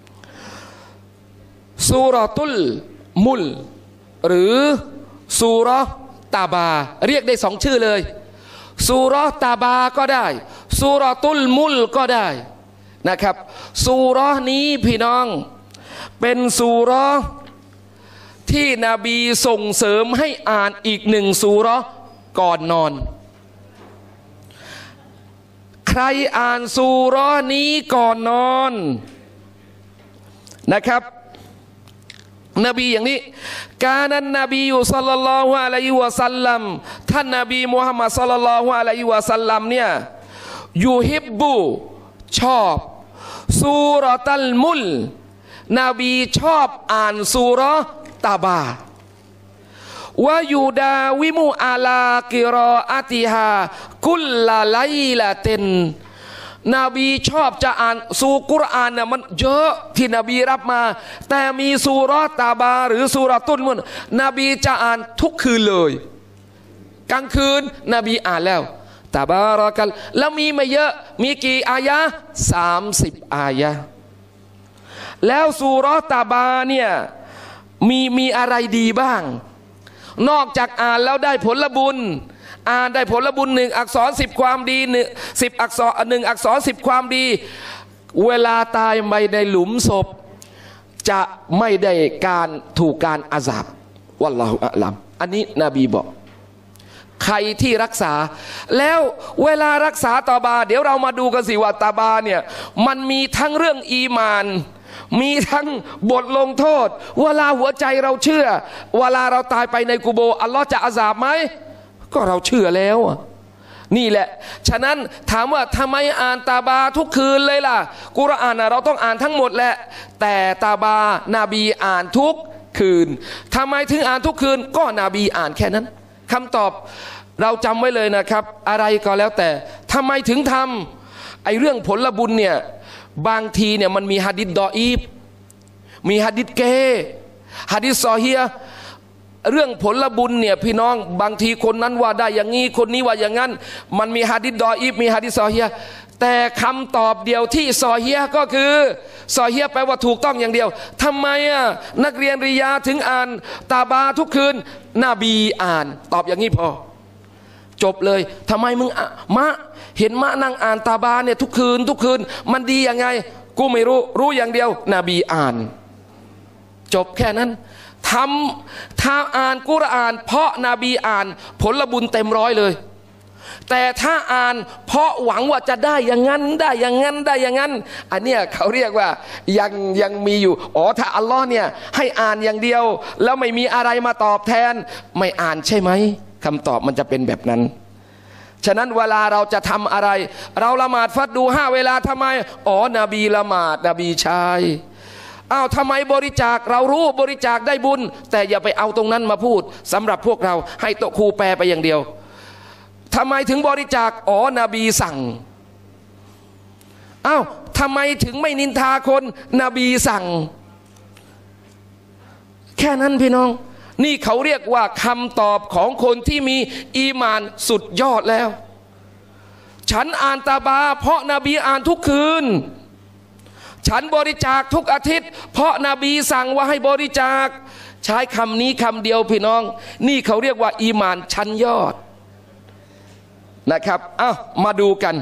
ซูเราะตุลมุลหรือซูเราะห์ตาบาเรียกได้สองชื่อเลยซูเราะห์ตาบาก็ได้ซูเราะตุลมุลก็ได้นะครับซูเราะห์นี้พี่น้องเป็นซูเราะห์ที่นบีส่งเสริมให้อ่านอีกหนึ่งซูเราะห์ก่อนนอนใครอ่านซูเราะห์นี้ก่อนนอนนะครับนบีอย่างนี้กานันนบีอยู่ศ็อลลัลลอฮุอะลัยฮิวะซัลลัมท่านนบีมุฮัมมัดศ็อลลัลลอฮุอะลัยฮิวะซัลลัมเนี่ยยูฮิบบุชอบซูเราะตัลมุลนบีชอบอ่านซูเราะห์ตาบาวะยูดาวิมุอาลากิรออาติฮากุลลาไลละเตนนบีชอบจะอ่านซูกุรอานน่ะมันเยอะที่นบีรับมาแต่มีซูเราะห์ตาบาหรือซูเราะห์ตุลมุนนบีจะอ่านทุกคืนเลยกลางคืนนบีอ่านแล้วตาบารักัลแล้วมีไม่เยอะมีกี่อายะสามสิบอายะแล้วซูเราะห์ตาบาเนี่ยมีมีอะไรดีบ้างนอกจากอ่านแล้วได้ผลบุญอ่านได้ผลบุญหนึ่งอักษรสิบความดีหนึ่งสิบอักษรหนึ่งอักษรสิบความดีเวลาตายไม่ได้หลุมศพจะไม่ได้การถูกการอาซาบวัลลอฮุอะลัมอันนี้นบีบอกใครที่รักษาแล้วเวลารักษาตาบาเดี๋ยวเรามาดูกันสิว่าตาบาเนี่ยมันมีทั้งเรื่องอีมานมีทั้งบทลงโทษเวลาหัวใจเราเชื่อเวลาเราตายไปในกุโบร์อัลลอฮ์จะอาซาบไหมก็เราเชื่อแล้วนี่แหละฉะนั้นถามว่าทำไมอ่านตาบาทุกคืนเลยล่ะกุรอานเราต้องอ่านทั้งหมดแหละแต่ตาบานาบีอ่านทุกคืนทำไมถึงอ่านทุกคืนก็นบีอ่านแค่นั้นคำตอบเราจำไว้เลยนะครับอะไรก็แล้วแต่ทำไมถึงทำไอ้เรื่องผลบุญเนี่ยบางทีเนี่ยมันมีหะดีษดออีฟมีหะดีษเกหะดีษซอฮีฮ์เรื่องผลบุญเนี่ยพี่น้องบางทีคนนั้นว่าได้อย่างนี้คนนี้ว่าอย่างนั้นมันมีหะดีษดออีฟมีหะดีษซอฮีฮ์แต่คำตอบเดียวที่ซอฮีฮ์ก็คือซอฮีฮ์แปลว่าถูกต้องอย่างเดียวทำไมอ่ะนักเรียนริยาถึงอ่านตาบาทุกคืนนบีอ่านตอบอย่างนี้พอจบเลยทำไมมึงมะเห็นมะนั่งอ่านตาบาเนี่ยทุกคืนทุกคืนมันดียังไงกูไม่รู้รู้อย่างเดียวนบีอ่านจบแค่นั้นทำถ้าอ่านกุรอานเพราะนบีอ่านผลบุญเต็มร้อยเลยแต่ถ้าอ่านเพราะหวังว่าจะได้อย่างนั้นได้อย่างนั้นได้อย่างนั้นอันเนี้ยเขาเรียกว่ายังยังมีอยู่อ๋อถ้าอัลลอฮ์เนี่ยให้อ่านอย่างเดียวแล้วไม่มีอะไรมาตอบแทนไม่อ่านใช่ไหมคำตอบมันจะเป็นแบบนั้นฉะนั้นเวลาเราจะทำอะไรเราละหมาดฟัดดูห้าเวลาทำไมอ๋อนบีละหมาดนบีชายอ้าวทำไมบริจาคเรารู้บริจาคได้บุญแต่อย่าไปเอาตรงนั้นมาพูดสำหรับพวกเราให้โตครูแปลไปอย่างเดียวทำไมถึงบริจาคอ๋อนบีสั่งอ้าวทำไมถึงไม่นินทาคนนบีสั่งแค่นั้นพี่น้องนี่เขาเรียกว่าคำตอบของคนที่มีอีมานสุดยอดแล้วฉันอ่านตาบาเพราะนบีอ่านทุกคืนฉันบริจาคทุกอาทิตย์เพราะนบีสั่งว่าให้บริจาคใช้คำนี้คำเดียวพี่น้องนี่เขาเรียกว่าอีมานชั้นยอดนะครับอ้าวมาดูกัน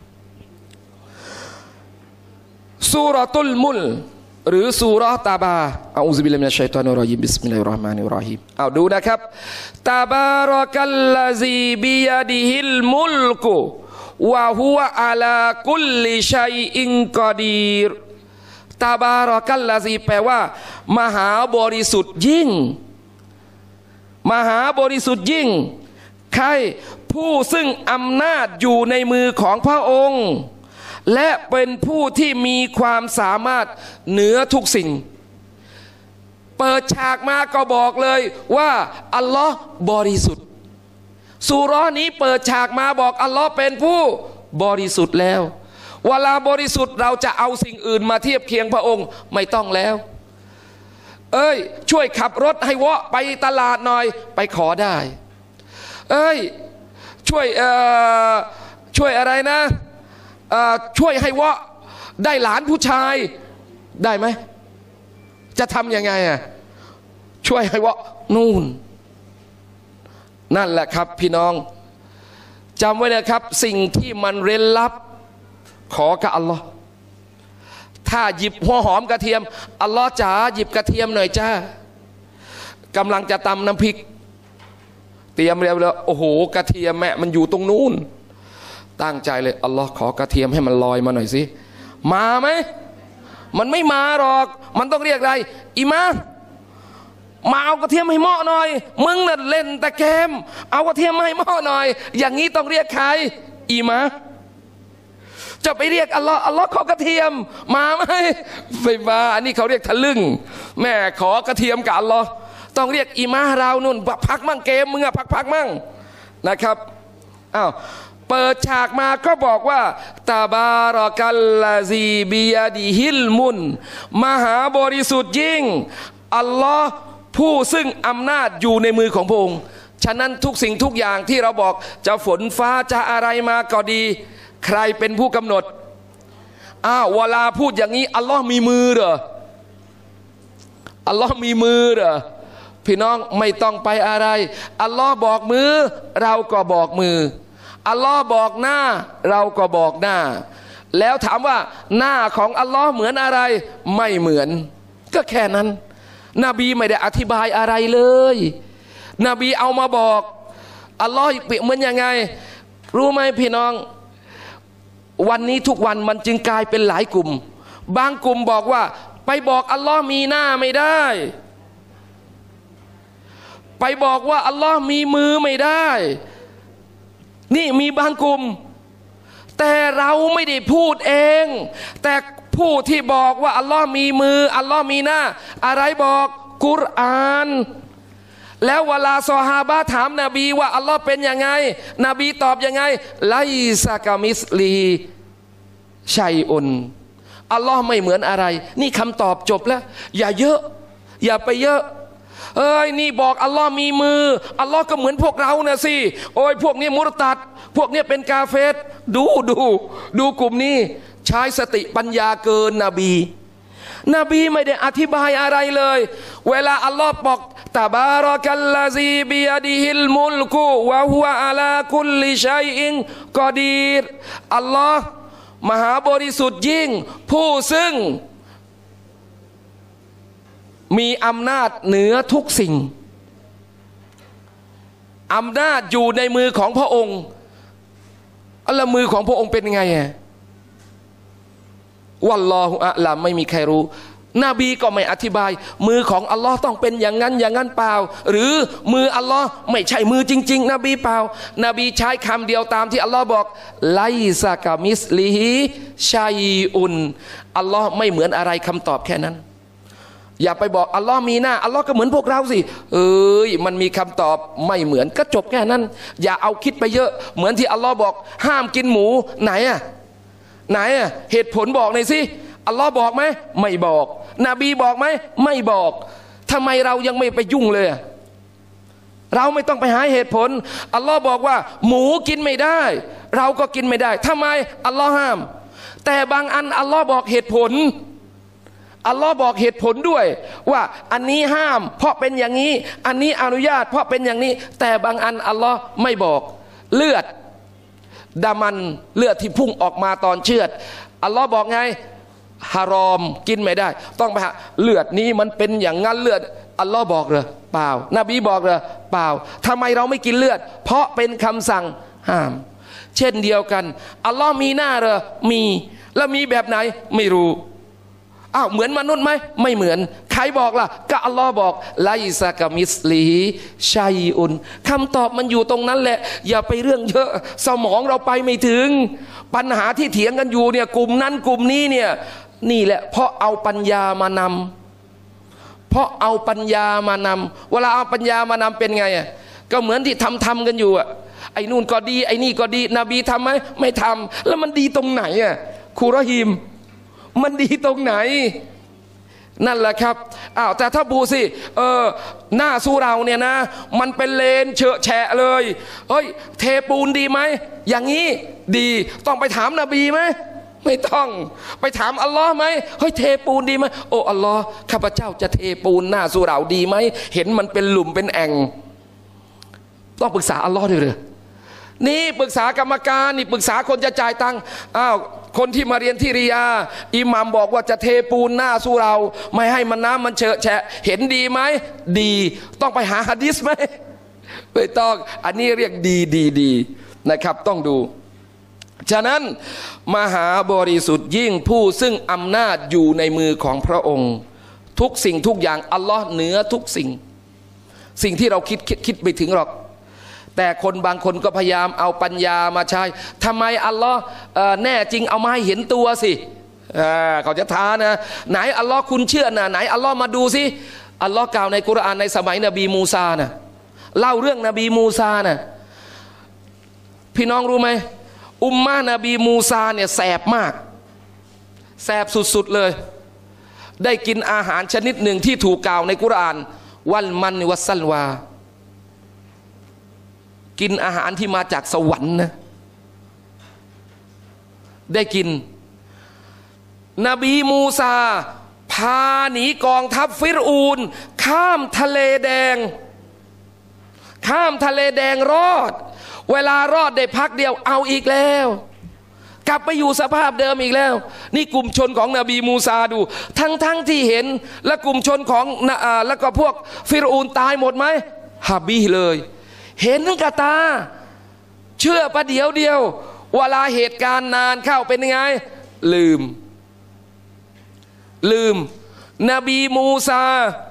ซูเราะตุลมุลหรือซูเราะห์ตาบาอะอูซุบิลลาฮิมินัชชัยฏอนิรเราะญีมบิสมิลลาฮิรเราะห์มานิรเราะฮีมเอาดูนะครับตาบารักัลลซีบิยะดิฮิลมุลกุวะฮุวะอะลากุลลิชัยอินกอดีรตาบารักัลลซีแปลว่ามหาบริสุทธิ์ยิ่งมหาบริสุทธิ์ยิ่งใครผู้ซึ่งอำนาจอยู่ในมือของพระองค์และเป็นผู้ที่มีความสามารถเหนือทุกสิ่งเปิดฉากมาก็บอกเลยว่าอัลลอฮ์บริสุทธิ์ซูเราะห์นี้เปิดฉากมาบอกอัลลอฮ์เป็นผู้บริสุทธิ์แล้วเวลาบริสุทธิ์เราจะเอาสิ่งอื่นมาเทียบเคียงพระองค์ไม่ต้องแล้วเอ้ยช่วยขับรถให้วะไปตลาดหน่อยไปขอได้เอ้ยช่วยเอ่อช่วยอะไรนะช่วยให้วะได้หลานผู้ชายได้ไหมจะทำยังไงอ่ะช่วยให้วะนู่นนั่นแหละครับพี่น้องจำไว้นะครับสิ่งที่มันเร้นลับขอกับอัลลอฮ์ถ้าหยิบหัวหอมกระเทียมอัลลอฮ์จ๋าหยิบกระเทียมหน่อยจ้ากำลังจะตำน้ำพริกเตรียมเรียบแล้วโอ้โหกระเทียมแม่มันอยู่ตรงนู้นตั้งใจเลยอัลลอฮ์ขอกระเทียมให้มันลอยมาหน่อยสิมาไหมมันไม่มาหรอกมันต้องเรียกอะไรอิมามมาเอากระเทียมให้เหมาะหน่อยมึงน่ะเล่นตะแกมเอากระเทียมให้เหมาะหน่อยอย่างนี้ต้องเรียกใครอิมามจะไปเรียกอัลลอฮ์อัลลอฮ์ขอกระเทียมมาไหมไม่มาอันนี้เขาเรียกทะลึ่งแม่ขอกระเทียมกับอัลลอฮ์ต้องเรียกอิมาเรานุ่นพักมั่งเกมมึงอะพักพักมั่งนะครับอ้าวเปิดฉากมาก็บอกว่าตาบารอกัลลาซีบิยาดิฮิลมุนมหาบริสุทธิ์ยิ่งอัลลอฮ์ผู้ซึ่งอำนาจอยู่ในมือของพระองค์ฉะนั้นทุกสิ่งทุกอย่างที่เราบอกจะฝนฟ้าจะอะไรมาก็ดีใครเป็นผู้กำหนดอ้าวเวลาพูดอย่างนี้อัลลอฮ์มีมือเหรออัลลอฮ์มีมือเหรอพี่น้องไม่ต้องไปอะไรอัลลอฮ์บอกมือเราก็บอกมืออัลลอฮ์บอกหน้าเราก็บอกหน้าแล้วถามว่าหน้าของอัลลอฮ์เหมือนอะไรไม่เหมือนก็แค่นั้นนบีไม่ได้อธิบายอะไรเลยนบีเอามาบอกอัลลอฮ์เปรียบเหมือนยังไงรู้ไหมพี่น้องวันนี้ทุกวันมันจึงกลายเป็นหลายกลุ่มบางกลุ่มบอกว่าไปบอกอัลลอฮ์มีหน้าไม่ได้ไปบอกว่าอัลลอฮ์มีมือไม่ได้นี่มีบางกลุ่มแต่เราไม่ได้พูดเองแต่ผู้ที่บอกว่าอัลลอฮ์มีมืออัลลอฮ์มีหน้าอะไรบอกกุรอานแล้วเวลาซอฮาบะห์ถามนบีว่าอัลลอฮ์เป็นยังไงนบีตอบยังไงไลซากามิสลีชัยอุนอัลลอฮ์ไม่เหมือนอะไรนี่คำตอบจบแล้วอย่าเยอะอย่าไปเยอะเอ้ยนี่บอกอัลลอฮ์มีมืออัลลอฮ์ก็เหมือนพวกเรานะสิโอ้ยพวกนี้มุรตัดพวกนี้เป็นกาเฟรดูดูดูกลุ่มนี้ใช้สติปัญญาเกินนบีนบีไม่ได้อธิบายอะไรเลยเวลาอัลลอฮ์บอกตะบารอกัลลาซีบิยาดิฮิลมุลกุวะฮุวะอะลาคุลลิชัยอินกอดีรอัลลอฮ์มหาบริสุทธิ์ยิ่งผู้ซึ่งมีอำนาจเหนือทุกสิ่งอำนาจอยู่ในมือของพระองค์อัลลอฮ์มือของพระองค์เป็นไงอ่ะวัลลอฮุอะลัมไม่มีใครรู้นบีก็ไม่อธิบายมือของอัลลอฮ์ต้องเป็นอย่างนั้นอย่างนั้นเปล่าหรือมืออัลลอฮ์ไม่ใช่มือจริงๆนบีเปล่านบีใช้คำเดียวตามที่อัลลอฮ์บอกไลซากามิสลิฮิชัยอุนอัลลอฮ์ไม่เหมือนอะไรคำตอบแค่นั้นอย่าไปบอกอัลลอฮ์มีหน้าอัลลอฮ์ก็เหมือนพวกเราสิเอ้ยมันมีคำตอบไม่เหมือนก็จบแค่นั้นอย่าเอาคิดไปเยอะเหมือนที่อัลลอฮ์บอกห้ามกินหมูไหนอะไหนอะเหตุผลบอกหน่อยสิอัลลอฮ์บอกไหมไม่บอกนบีบอกไหมไม่บอกทำไมเรายังไม่ไปยุ่งเลยเราไม่ต้องไปหาเหตุผลอัลลอฮ์บอกว่าหมูกินไม่ได้เราก็กินไม่ได้ทำไมอัลลอฮ์ห้ามแต่บางอันอัลลอฮ์บอกเหตุผลอัลลอฮ์บอกเหตุผลด้วยว่าอันนี้ห้ามเพราะเป็นอย่างนี้อันนี้อนุญาตเพราะเป็นอย่างนี้แต่บางอันอัลลอฮ์ไม่บอกเลือดดามันเลือดที่พุ่งออกมาตอนเชือดอัลลอฮ์บอกไงฮารอมกินไม่ได้ต้องไปหาเลือดนี้มันเป็นอย่างงั้นเลือดอัลลอฮ์บอกเหรอเปล่านบีบอกเหรอเปล่าทำไมเราไม่กินเลือดเพราะเป็นคำสั่งห้ามเช่นเดียวกันอัลลอฮ์มีหน้าเหรอมีแล้วมีแบบไหนไม่รู้อ้าวเหมือนมนุษย์ไหมไม่เหมือนใครบอกล่ะก็อัลลอฮ์บอกไลซากามิสลีชัยอุนคำตอบมันอยู่ตรงนั้นแหละอย่าไปเรื่องเยอะสมองเราไปไม่ถึงปัญหาที่เถียงกันอยู่เนี่ยกลุ่มนั้นกลุ่มนี้เนี่ยนี่แหละเพราะเอาปัญญามานำเพราะเอาปัญญามานำเวลาเอาปัญญามานำเป็นไงอ่ะก็เหมือนที่ทำทำกันอยู่อ่ะไอ้นู่นก็ดีไอ้นี่ก็ดีนบีทำไหมไม่ทำแล้วมันดีตรงไหนอ่ะครูรอฮีมมันดีตรงไหนนั่นแหละครับอ้าวแต่ถ้าบูสิเออหน้าสู้เราเนี่ยนะมันเป็นเลนเฉอะแฉะเลยเฮ้ยเทปูนดีไหมอย่างนี้ดีต้องไปถามนบีไหมไม่ต้องไปถามอัลลอฮ์ไหมเฮ้ยเทปูนดีไหมโอ้อัลลอฮ์ข้าพเจ้าจะเทปูนหน้าสู้เราดีไหมเห็นมันเป็นหลุมเป็นแอ่งต้องปรึกษาอัลลอฮ์ด้วยเหรอนี่ปรึกษากรรมการนี่ปรึกษาคนจะจ่ายตังค์อ้าวคนที่มาเรียนที่ริยาอิหมัมบอกว่าจะเทปูนหน้าสู้เราไม่ให้มันน้ำมันเฉอะแฉะเห็นดีไหมดีต้องไปหาหะดีษไหมไม่ต้องอันนี้เรียกดีดีดีนะครับต้องดูฉะนั้นมหาบริสุทธิ์ยิ่งผู้ซึ่งอำนาจอยู่ในมือของพระองค์ทุกสิ่งทุกอย่างอัลลอฮ์เหนือทุกสิ่งสิ่งที่เราคิดคิดคิดไปถึงหรอกแต่คนบางคนก็พยายามเอาปัญญามาใช้ทำไมอัลลอฮ์แน่จริงเอามาให้เห็นตัวสิเขาจะท้านะไหนอัลลอฮ์คุณเชื่อนะไหนอัลลอฮ์มาดูสิอัลลอฮ์กล่าวในกุรอานในสมัยนบีมูซานะเล่าเรื่องนบีมูซานะพี่น้องรู้ไหมอุมมะนบีมูซาเนี่ยแสบมากแสบสุดๆเลยได้กินอาหารชนิดหนึ่งที่ถูกกล่าวในกุรอานวัลมันวัสซัลวากินอาหารที่มาจากสวรรค์นะได้กินนบีมูซาพาหนีกองทัพฟิรอูนข้ามทะเลแดงข้ามทะเลแดงรอดเวลารอดได้พักเดียวเอาอีกแล้วกลับไปอยู่สภาพเดิมอีกแล้วนี่กลุ่มชนของนบีมูซาดูทั้งทั้งที่เห็นและกลุ่มชนของแล้วก็พวกฟิรอูนตายหมดไหมฮาบีเลยเห็นกับตาเชื่อประเดี๋ยวเดียวเวลาเหตุการณ์นานเข้าเป็นยังไงลืมลืมนบีมูซา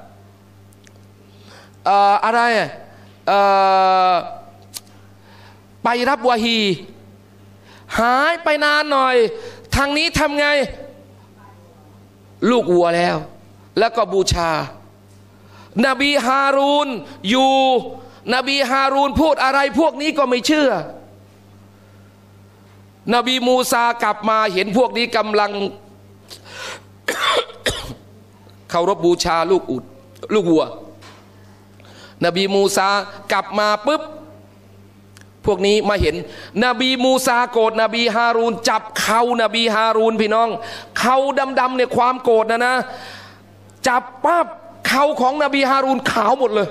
เอ่ออะไรเอ่อไปรับวะฮีหายไปนานหน่อยทางนี้ทำไงลูกวัวแล้วแล้วก็บูชานบีฮารูนอยู่นบีฮารูนพูดอะไรพวกนี้ก็ไม่เชื่อนบีมูซากลับมาเห็นพวกนี้กำลัง เคารพบูชาลูกอุดลูกวัวนบีมูซากลับมาปุ๊บพวกนี้มาเห็นนบีมูซาโกรธนบีฮารูนจับเขานบีฮารูนพี่น้องเขาดำๆเนี่ยความโกรธนะนะจับปั๊บเขาของนบีฮารูนขาวหมดเลย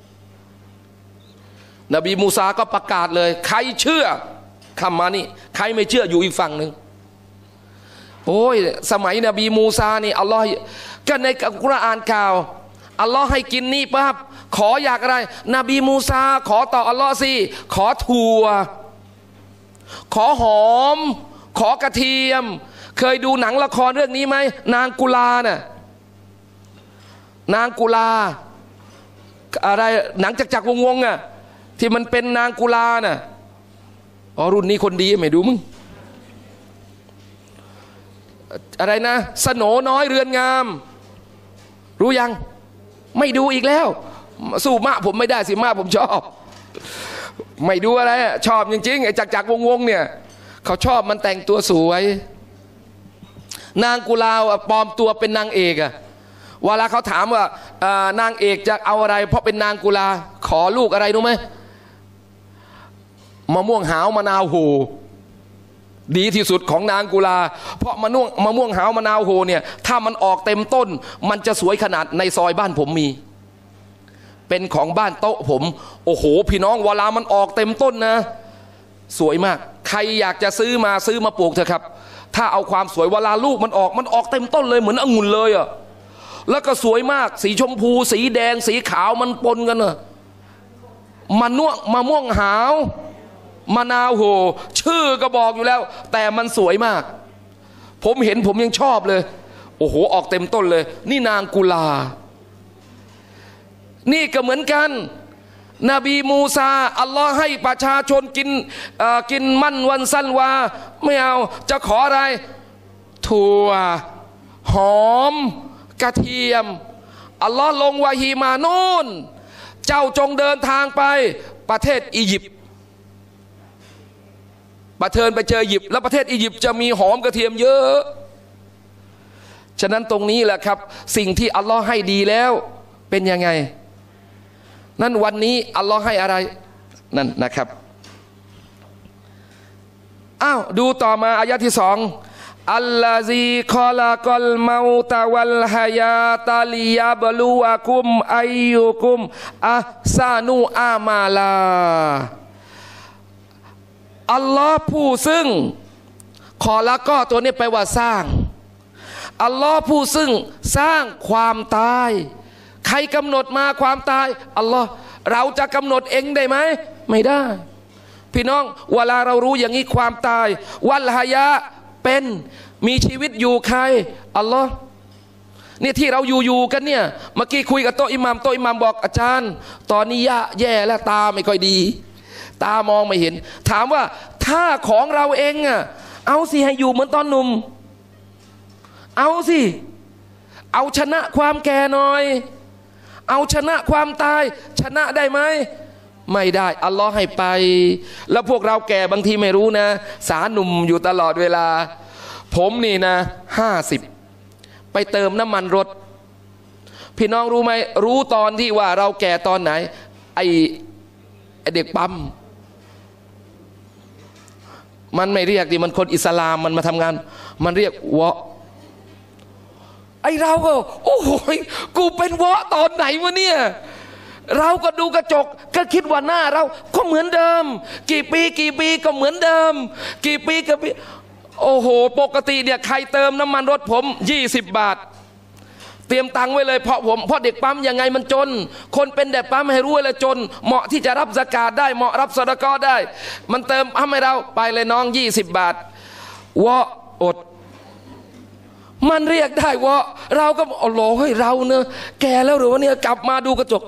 นบีมูซาก็ประกาศเลยใครเชื่อคำมานี่ใครไม่เชื่ออยู่อีกฝั่งหนึ่งโอ้ยสมัยนบีมูซานี่อัลลอฮ์ก็ในกุรอานกล่าวอัลลอฮ์ให้กินนี่ปั๊บขออยากอะไรนบีมูซาขอต่ออัลลอฮ์สิขอถั่วขอหอมขอกระเทียมเคยดูหนังละครเรื่องนี้ไหมนางกุลาน่ะนางกุลาอะไรหนังจักรจักรวงวงอ่ะที่มันเป็นนางกุลาน่ะอ๋อรุ่นนี้คนดีไม่ดูมึงอะไรนะสโหนน้อยเรือนงามรู้ยังไม่ดูอีกแล้วสู้มะผมไม่ได้สิมะผมชอบไม่ดูอะไรชอบจริงๆไอ้จักรจักรวงวงเนี่ยเขาชอบมันแต่งตัวสวยนางกุลาปลอมตัวเป็นนางเอกอะเวลาเขาถามว่านางเอกจะเอาอะไรเพราะเป็นนางกุลาขอลูกอะไรรู้ไหมมะม่วงหาวมะนาวโหดีที่สุดของนางกุลาเพราะมะม่วงมะม่วงหาวมะนาวโหเนี่ยถ้ามันออกเต็มต้นมันจะสวยขนาดในซอยบ้านผมมีเป็นของบ้านโต๊ะผมโอ้โหพี่น้องเวลามันออกเต็มต้นนะสวยมากใครอยากจะซื้อมาซื้อมาปลูกเถอะครับถ้าเอาความสวยเวลาลูกมันออกมันออกเต็มต้นเลยเหมือนองุ่นเลยอ่ะแล้วก็สวยมากสีชมพูสีแดงสีขาวมันปนกันอ่ะมันน่วงมะม่วงหาวมะนาวโหชื่อก็บอกอยู่แล้วแต่มันสวยมากผมเห็นผมยังชอบเลยโอ้โหออกเต็มต้นเลยนี่นางกุลานี่ก็เหมือนกันนบีมูซาอัลลอฮ์ให้ประชาชนกินกินมันวันสั้นวาไม่เอาจะขออะไรถั่วหอมกระเทียมอัลลอฮ์ลงวะฮีมาโน่นเจ้าจงเดินทางไปประเทศอียิปต์ประเทินไปเจออียิปต์แล้วประเทศอียิปต์จะมีหอมกระเทียมเยอะฉะนั้นตรงนี้แหละครับสิ่งที่อัลลอฮ์ให้ดีแล้วเป็นยังไงนั่นวันนี้อัลลอฮ์ให้อะไรนั่นนะครับอ้าวดูต่อมาอายะที่สองอัลลอฮีคอลากอลเมาตะวัลฮายาตาลิยาบลูอากุมอายุกุมอัซานูอามาลาอัลลอฮ์ผู้ซึ่งขอละก็ตัวนี้แปลว่าสร้างอัลลอฮ์ผู้ซึ่งสร้างความตายใครกำหนดมาความตายอัลลอฮ์เราจะกำหนดเองได้ไหมไม่ได้พี่น้องเวลาเรารู้อย่างนี้ความตายวัลฮายะเป็นมีชีวิตอยู่ใครอัลลอฮ์เนี่ยที่เราอยู่อยู่กันเนี่ยเมื่อกี้คุยกับโต๊ะอิหมัมโต๊ะอิหมัมบอกอาจารย์ตอนนี้ยะแย่แล้วตาไม่ค่อยดีตามองไม่เห็นถามว่าถ้าของเราเองอ่ะเอาสิให้อยู่เหมือนตอนหนุ่มเอาสิเอาชนะความแก่หน่อยเอาชนะความตายชนะได้ไหมไม่ได้อัลลอฮ์ให้ไปแล้วพวกเราแก่บางทีไม่รู้นะสาหนุ่มอยู่ตลอดเวลาผมนี่นะห้าสิบไปเติมน้ำมันรถพี่น้องรู้ไหมรู้ตอนที่ว่าเราแก่ตอนไหนไอไอเด็กปั๊มมันไม่เรียกดิมันคนอิสลามมันมาทำงานมันเรียกวะไอเราก็โอ้โหกูเป็นวะตอนไหนวะเนี่ยเราก็ดูกระจกก็คิดว่าหน้าเราก็เหมือนเดิมกี่ปีกี่ปีก็เหมือนเดิมกี่ปีกี่ปีโอ้โหปกติเนี่ยใครเติมน้ำมันรถผมยี่สิบบาทเตรียมตังค์ไว้เลยเพราะผมเพราะเด็กปั๊มยังไงมันจนคนเป็นเด็กปั๊มให้รู้เลยจนเหมาะที่จะรับซะกาตได้เหมาะรับซะดะกอได้มันเติมทำให้เราไปเลยน้องยี่สิบบาทวะอดมันเรียกได้วะเราก็อ๋อโหเฮ้ยเราเนอะแก่แล้วหรือวะเนี่ยกลับมาดูกระจก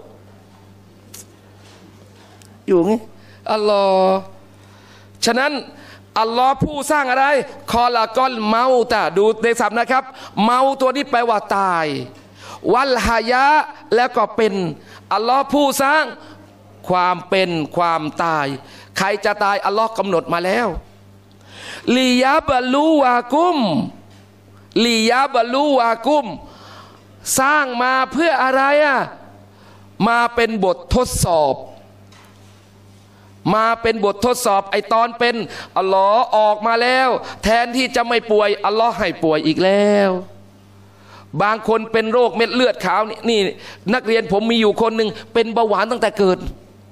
อยู่งี้อัลลอฮ์ฉะนั้นอัลลอฮ์ผู้สร้างอะไรคอละกอลเมาตะดูในศัพท์นะครับเมาตัวนี้แปลว่าตายวัลฮายะแล้วก็เป็นอัลลอฮ์ผู้สร้างความเป็นความตายใครจะตายอัลลอฮ์กำหนดมาแล้วลียาบะลูวากุมลียาบะลูวากุมสร้างมาเพื่ออะไรอ่ะมาเป็นบททดสอบมาเป็นบททดสอบไอตอนเป็นอัลลอฮ์ออกมาแล้วแทนที่จะไม่ป่วยอัลลอฮ์ให้ป่วยอีกแล้วบางคนเป็นโรคเม็ดเลือดขาวนี่นี่นักเรียนผมมีอยู่คนหนึ่งเป็นเบาหวานตั้งแต่เกิด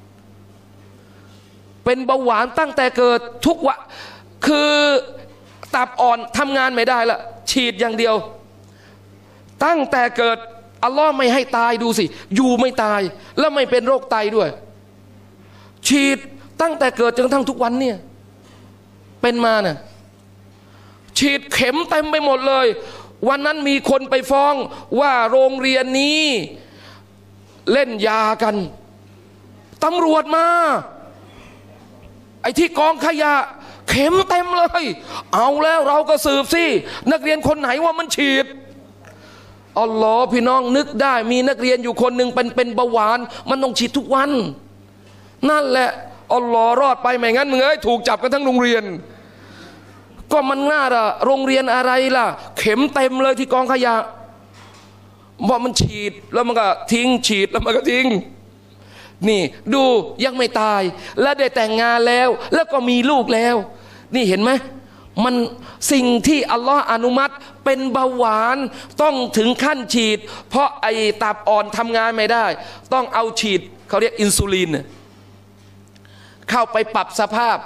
เป็นเบาหวานตั้งแต่เกิดทุกวะคือตับอ่อนทำงานไม่ได้ละฉีดอย่างเดียวตั้งแต่เกิดอัลลอฮ์ไม่ให้ตายดูสิอยู่ไม่ตายแล้วไม่เป็นโรคไตด้วยฉีดตั้งแต่เกิดจนกระทั่งทุกวันเนี่ยเป็นมาเนี่ยฉีดเข็มเต็มไปหมดเลยวันนั้นมีคนไปฟ้องว่าโรงเรียนนี้เล่นยากันตำรวจมาไอ้ที่กองขยะเข็มเต็มเลยเอาแล้วเราก็สืบสินักเรียนคนไหนว่ามันฉีดอัลลอฮ์พี่น้องนึกได้มีนักเรียนอยู่คนหนึ่งเป็นเป็นเบาหวานมันต้องฉีดทุกวันนั่นแหละอัลลอฮ์รอดไปไม่งั้นมึงเอ้ยถูกจับกันทั้งโรงเรียนก็มันง่าละโรงเรียนอะไรล่ะเข็มเต็มเลยที่กองขยะบอกมันฉีดแล้วมันก็ทิ้งฉีดแล้วมันก็ทิ้งนี่ดูยังไม่ตายและได้แต่งงานแล้วแล้วก็มีลูกแล้วนี่เห็นไหมมันสิ่งที่อัลลอฮ์อนุมัติเป็นเบาหวานต้องถึงขั้นฉีดเพราะไอ้ตับอ่อนทำงานไม่ได้ต้องเอาฉีดเขาเรียกอินซูลินเข้าไปปรับสภาพ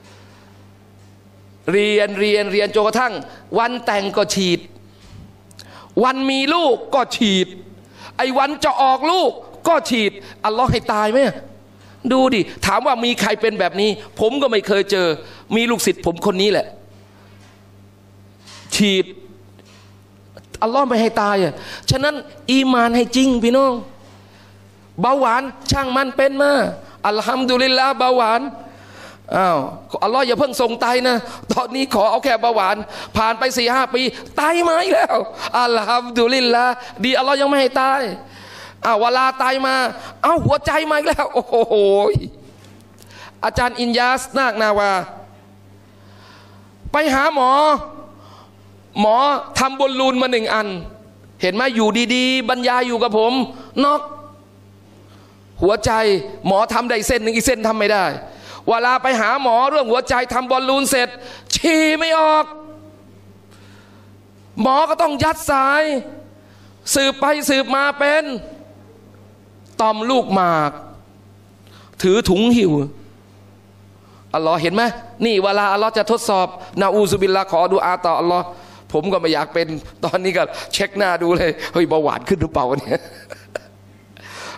เรียนเรียนเรียนจนกระทั่งวันแต่งก็ฉีดวันมีลูกก็ฉีดไอ้วันจะออกลูกก็ฉีดอัลลอฮ์ให้ตายไหมดูดิถามว่ามีใครเป็นแบบนี้ผมก็ไม่เคยเจอมีลูกศิษย์ผมคนนี้แหละฉีดอัลลอฮ์ไม่ให้ตายอ่ะฉะนั้นอีมานให้จริงพี่น้องเบาหวานช่างมันเป็นมาอัลฮัมดุลิลลาห์เบาหวานอ้าวอัลลอฮ์อย่าเพิ่งส่งไตนะตอนนี้ขอเอาแค่เบาหวานผ่านไปสี่ห้าปีไตมาอีกแล้วอัลฮัมดุลิลลาห์ดีอัลลอฮ์ยังไม่ให้ตายอ้าวเวลาตายมาเอ้าหัวใจมาอีกแล้วโอ้โหอาจารย์อินยาสนาคนาวาไปหาหมอหมอทำบอลลูนมาหนึ่งอันเห็นไหมอยู่ดีๆบรรยายอยู่กับผมนอกหัวใจหมอทำได้เส้นหนึ่งอีกเส้นทำไม่ได้เวลาไปหาหมอเรื่องหัวใจทำบอลลูนเสร็จฉี่ไม่ออกหมอก็ต้องยัดสายสืบไปสืบมาเป็นต่อมลูกหมากถือถุงหิวอัลลอฮ์เห็นไหมนี่เวลาอัลลอฮ์จะทดสอบนาอูซุบิลลาขอดุอาต่ออัลลอฮ์ผมก็ไม่อยากเป็นตอนนี้ก็เช็คหน้าดูเลยเฮ้ยเบาหวานขึ้นหรือเปล่าเนี่ย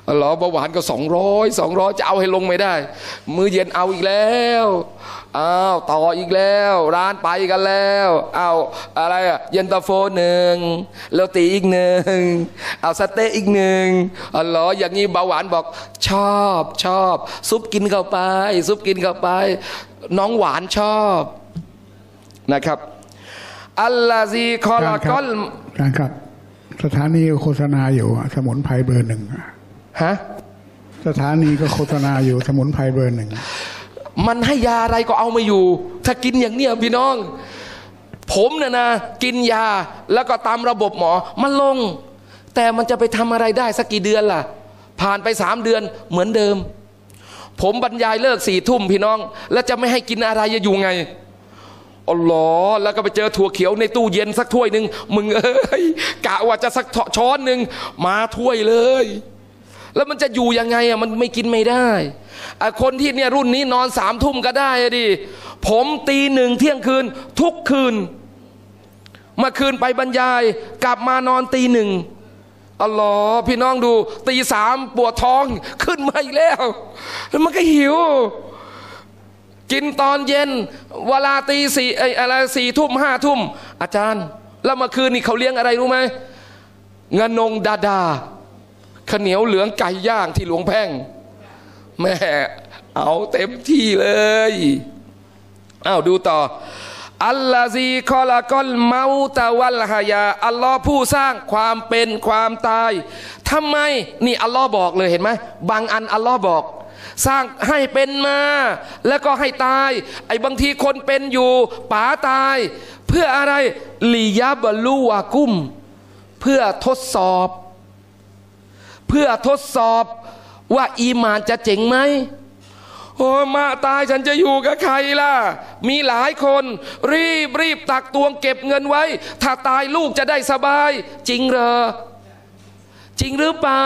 หรอเบาหวานก็สองร้อยสองร้อยจะเอาให้ลงไม่ได้มื้อเย็นเอาอีกแล้วอ้าวต่ออีกแล้วร้านไปกันแล้วเอาอะไรอะเย็นตาโฟหนึ่งโรตีอีกหนึ่งเอาสเต๊กอีกหนึ่งอ๋อเหรออย่างนี้เบาหวานบอกชอบชอบซุปกินเข้าไปซุปกินเข้าไปน้องหวานชอบนะครับอัลลาซีคอลากอลครับสถานีโฆษณาอยู่สมุนไพรเบอร์หนึ่งฮะสถานีก็โฆษณาอยู่สมุนไพรเบอร์หนึ่งมันให้ยาอะไรก็เอามาอยู่ถ้ากินอย่างเนี้ยพี่น้องผมเนี่ยนะกินยาแล้วก็ตามระบบหมอมันลงแต่มันจะไปทำอะไรได้สักกี่เดือนล่ะผ่านไปสามเดือนเหมือนเดิมผมบรรยายเลิกสี่ทุ่มพี่น้องแล้วจะไม่ให้กินอะไรจะอยู่ไงอ๋อเหรอแล้วก็ไปเจอถั่วเขียวในตู้เย็นสักถ้วยหนึ่งมึงเอ้ยกะว่าจะสักช้อนหนึ่งมาถ้วยเลยแล้วมันจะอยู่ยังไงอ่ะมันไม่กินไม่ได้คนที่เนี่ยรุ่นนี้นอนสามทุ่มก็ได้ดิผมตีหนึ่งเที่ยงคืนทุกคืนเมื่อคืนไปบรรยายกลับมานอนตีหนึ่งอ๋อพี่น้องดูตีสามปวดท้องขึ้นมาอีกแล้วแล้วมันก็หิวกินตอนเย็นเวลาตีสี่ไอ้อะไรสี่ทุ่มห้าทุ่มอาจารย์แล้วเมื่อคืนนี่เขาเลี้ยงอะไรรู้ไหมงานงดาดาข้าวเหนียวเหลืองไก่ย่างที่หลวงแพ่งแม่เอาเต็มที่เลยอ้าวดูต่ออัลลอซีคอลากอลเมาตะวัลฮายาอัลลอฮ์ผู้สร้างความเป็นความตายทำไมนี่อัลลอฮ์บอกเลยเห็นไหมบางอันอัลลอฮ์บอกสร้างให้เป็นมาแล้วก็ให้ตายไอ้บางทีคนเป็นอยู่ป๋าตายเพื่ออะไรลิยาบลูวากุมเพื่อทดสอบเพื่อทดสอบว่าอีหม่านจะเจ๋งไหมโอ้มาตายฉันจะอยู่กับใครล่ะมีหลายคนรีบรีบตักตวงเก็บเงินไว้ถ้าตายลูกจะได้สบายจริงเหรอจริงหรือเปล่า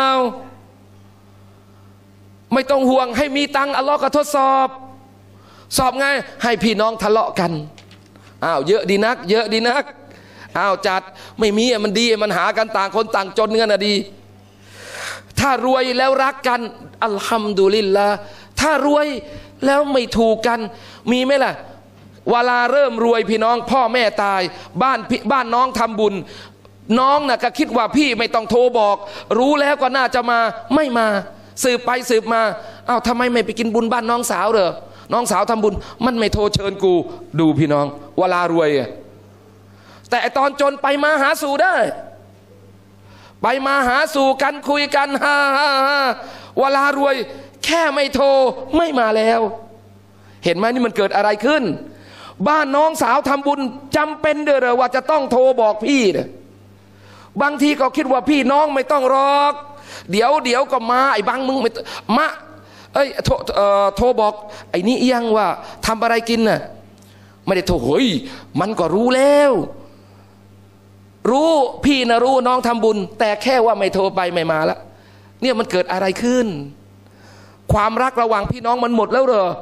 ไม่ต้องห่วงให้มีตังค์อัลลอฮ์ก็ทดสอบสอบไงให้พี่น้องทะเลาะกันอ้าวเยอะดีนักเยอะดีนักอ้าวจัดไม่มีมันดีมันหากันต่างคนต่างจนกันนะดีถ้ารวยแล้วรักกันอัลฮัมดุลิลละถ้ารวยแล้วไม่ถูกกันมีไหมล่ะเวลาเริ่มรวยพี่น้องพ่อแม่ตายบ้านบ้านน้องทำบุญน้องน่ะก็คิดว่าพี่ไม่ต้องโทรบอกรู้แล้วก็น่าจะมาไม่มาสืบไปสืบมาอ้าวทำไมไม่ไปกินบุญบ้านน้องสาวเหรอน้องสาวทำบุญมันไม่โทรเชิญกูดูพี่น้องเวลารวยแต่ตอนจนไปมาหาสู่ได้ไปมาหาสู่กันคุยกันฮ่าฮ่าฮ่าเวลารวยแค่ไม่โทรไม่มาแล้วเห็นไหมนี่มันเกิดอะไรขึ้นบ้านน้องสาวทำบุญจำเป็นเด้อเหรอว่าจะต้องโทรบอกพี่เนี่ยบางทีก็คิดว่าพี่น้องไม่ต้องรอกเดี๋ยวเดี๋ยวก็มาไอ้บังมึงไม่มาเอ้ยโทรเอ่อโทรบอกไอ้นี่เอียงว่าทำอะไรกินน่ะไม่ได้โทรเฮ้ยมันก็รู้แล้วรู้พี่นะรู้น้องทำบุญแต่แค่ว่าไม่โทรไปไม่มาละเนี่ยมันเกิดอะไรขึ้นความรักระหว่างพี่น้องมันหมดแล้วเหรอ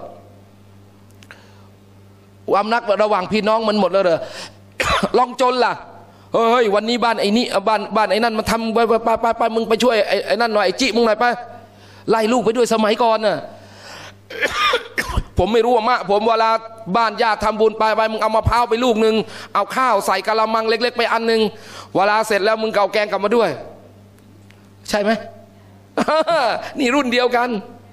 ความรักระหว่างพี่น้องมันหมดแล้วเหรอ ลองจนล่ะเฮ้ยวันนี้บ้านไอ้นี่บ้านบ้านไอ้นั่นมาทำไปไปไปไปมึงไปช่วยไอ้ไอ้นั่นหน่อยไอ้จิมึงหน่อยไปไล่ลูกไปด้วยสมัยก่อนน่ะ ผมไม่รู้ว่ามะผมเวลาบ้านญาติทำบุญไปไปมึงเอามะพร้าวไปลูกหนึ่งเอาข้าวใส่กะละมังเล็กๆไปอันหนึ่งเวลาเสร็จแล้วมึงเก่าแกงกลับมาด้วยใช่ไหม นี่รุ่นเดียวกัน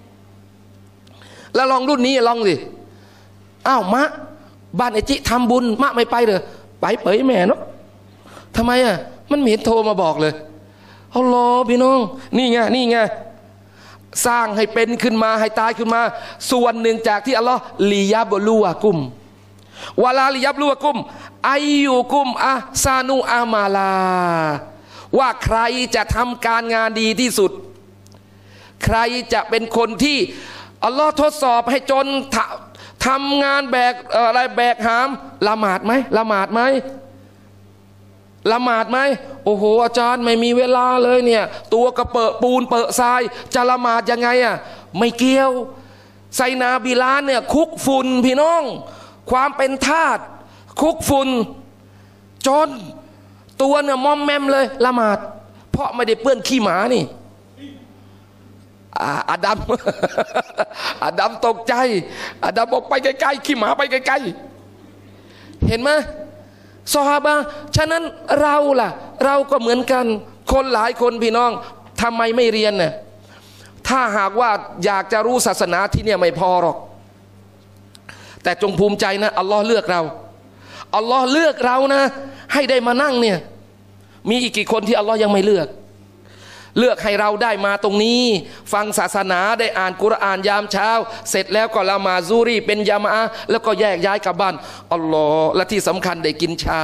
แล้วลองรุ่นนี้ลองสิอ้าวมะบ้านไอ้จิทำบุญมะไม่ไปเลยไปเผยแม่เนาะทำไมอ่ะมันไม่เห็นโทรมาบอกเลยเอาล้อพี่น้องนี่ไงนี่ไงสร้างให้เป็นขึ้นมาให้ตายขึ้นมาส่วนหนึ่งจากที่อัลลอฮ์ลิยับลูวะกุมวะลาลิยับลูวะกุมอายุกุมอะซานุอามาลาว่าใครจะทำการงานดีที่สุดใครจะเป็นคนที่อัลลอฮ์ทดสอบให้จนทำงานแบกอะไรแบกหามละหมาดไหมละหมาดไหมละหมาดไหมโอ้โหอาจารย์ไม่มีเวลาเลยเนี่ยตัวกระเปอะปูนเปอะทรายจะละหมาดยังไงอ่ะไม่เกี่ยวไซนาบิลานเนี่ยคุกฝุ่นพี่น้องความเป็นทาสคุกฝุ่นจนตัวเนี่ยมอมแมมเลยละหมาดเพราะไม่ได้เปื้อนขี้หมานี่อาดัม อาดัมตกใจอาดัมบอกไปไกลๆขี้หมาไปไกลๆเห็นไหมซอฮาบะห์ฉะนั้นเราล่ะเราก็เหมือนกันคนหลายคนพี่น้องทำไมไม่เรียนน่ะถ้าหากว่าอยากจะรู้ศาสนาที่เนี่ยไม่พอหรอกแต่จงภูมิใจนะอัลลอฮ์เลือกเราอัลลอฮ์เลือกเรานะให้ได้มานั่งเนี่ยมีอีกกี่คนที่อัลลอฮ์ยังไม่เลือกเลือกให้เราได้มาตรงนี้ฟังศาสนาได้อ่านกุรอานยามเช้าเสร็จแล้วก็ละหมาดซูรีเป็นยามะอะห์แล้วก็แยกย้ายกลับบ้านอัลลอฮ์และที่สำคัญได้กินชา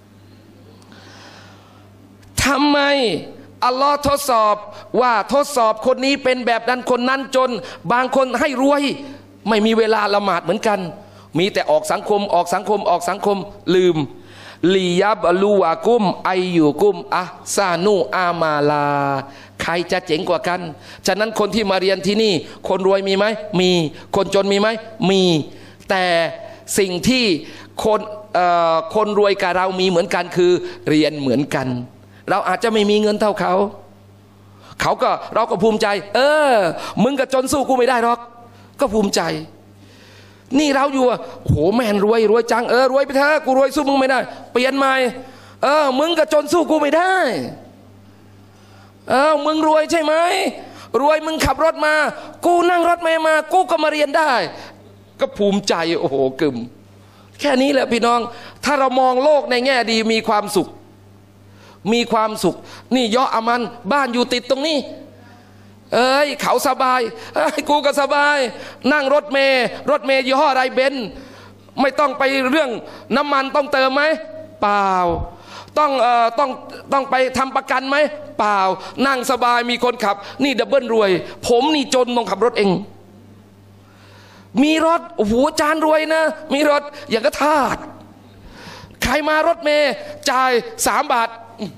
ทำไมอัลลอฮ์ทดสอบว่าทดสอบคนนี้เป็นแบบนั้นคนนั้นจนบางคนให้รวยไม่มีเวลาละหมาดเหมือนกันมีแต่ออกสังคมออกสังคมออกสังคมลืมลียับลูวากุมไออยู่กุมอะซานูอามาลาใครจะเจ๋งกว่ากันฉะนั้นคนที่มาเรียนที่นี่คนรวยมีไหมมีคนจนมีไหมมีแต่สิ่งที่คนคนรวยกับเรามีเหมือนกันคือเรียนเหมือนกันเราอาจจะไม่มีเงินเท่าเขาเขาก็เราก็ภูมิใจเออมึงกับจนสู้กูไม่ได้หรอกก็ภูมิใจนี่เราอยู่อ่ะโหแม่นรวยรวยจังเออรวยไปเถอะกูรวยสู้มึงไม่ได้เปลี่ยนใหม่เออมึงกับจนสู้กูไม่ได้เออมึงรวยใช่ไหมรวยมึงขับรถมากูนั่งรถเมล์มากูก็มาเรียนได้ก็ภูมิใจโอ้โหกึมแค่นี้แหละพี่น้องถ้าเรามองโลกในแง่ดีมีความสุขมีความสุขนี่ยออามันบ้านอยู่ติดตรงนี้เอ้ยเขาสบายเอ้ยกูก็สบายนั่งรถเมย์รถเมย์ยี่ห้ออะไรเบนซ์ไม่ต้องไปเรื่องน้ำมันต้องเติมไหมเปล่าต้องเอ่อต้องต้องไปทำประกันไหมเปล่านั่งสบายมีคนขับนี่ดับเบิลรวยผมนี่จนต้องขับรถเองมีรถโอ้โหจานรวยนะมีรถอย่างกระทาดใครมารถเมย์จ่ายสามบาท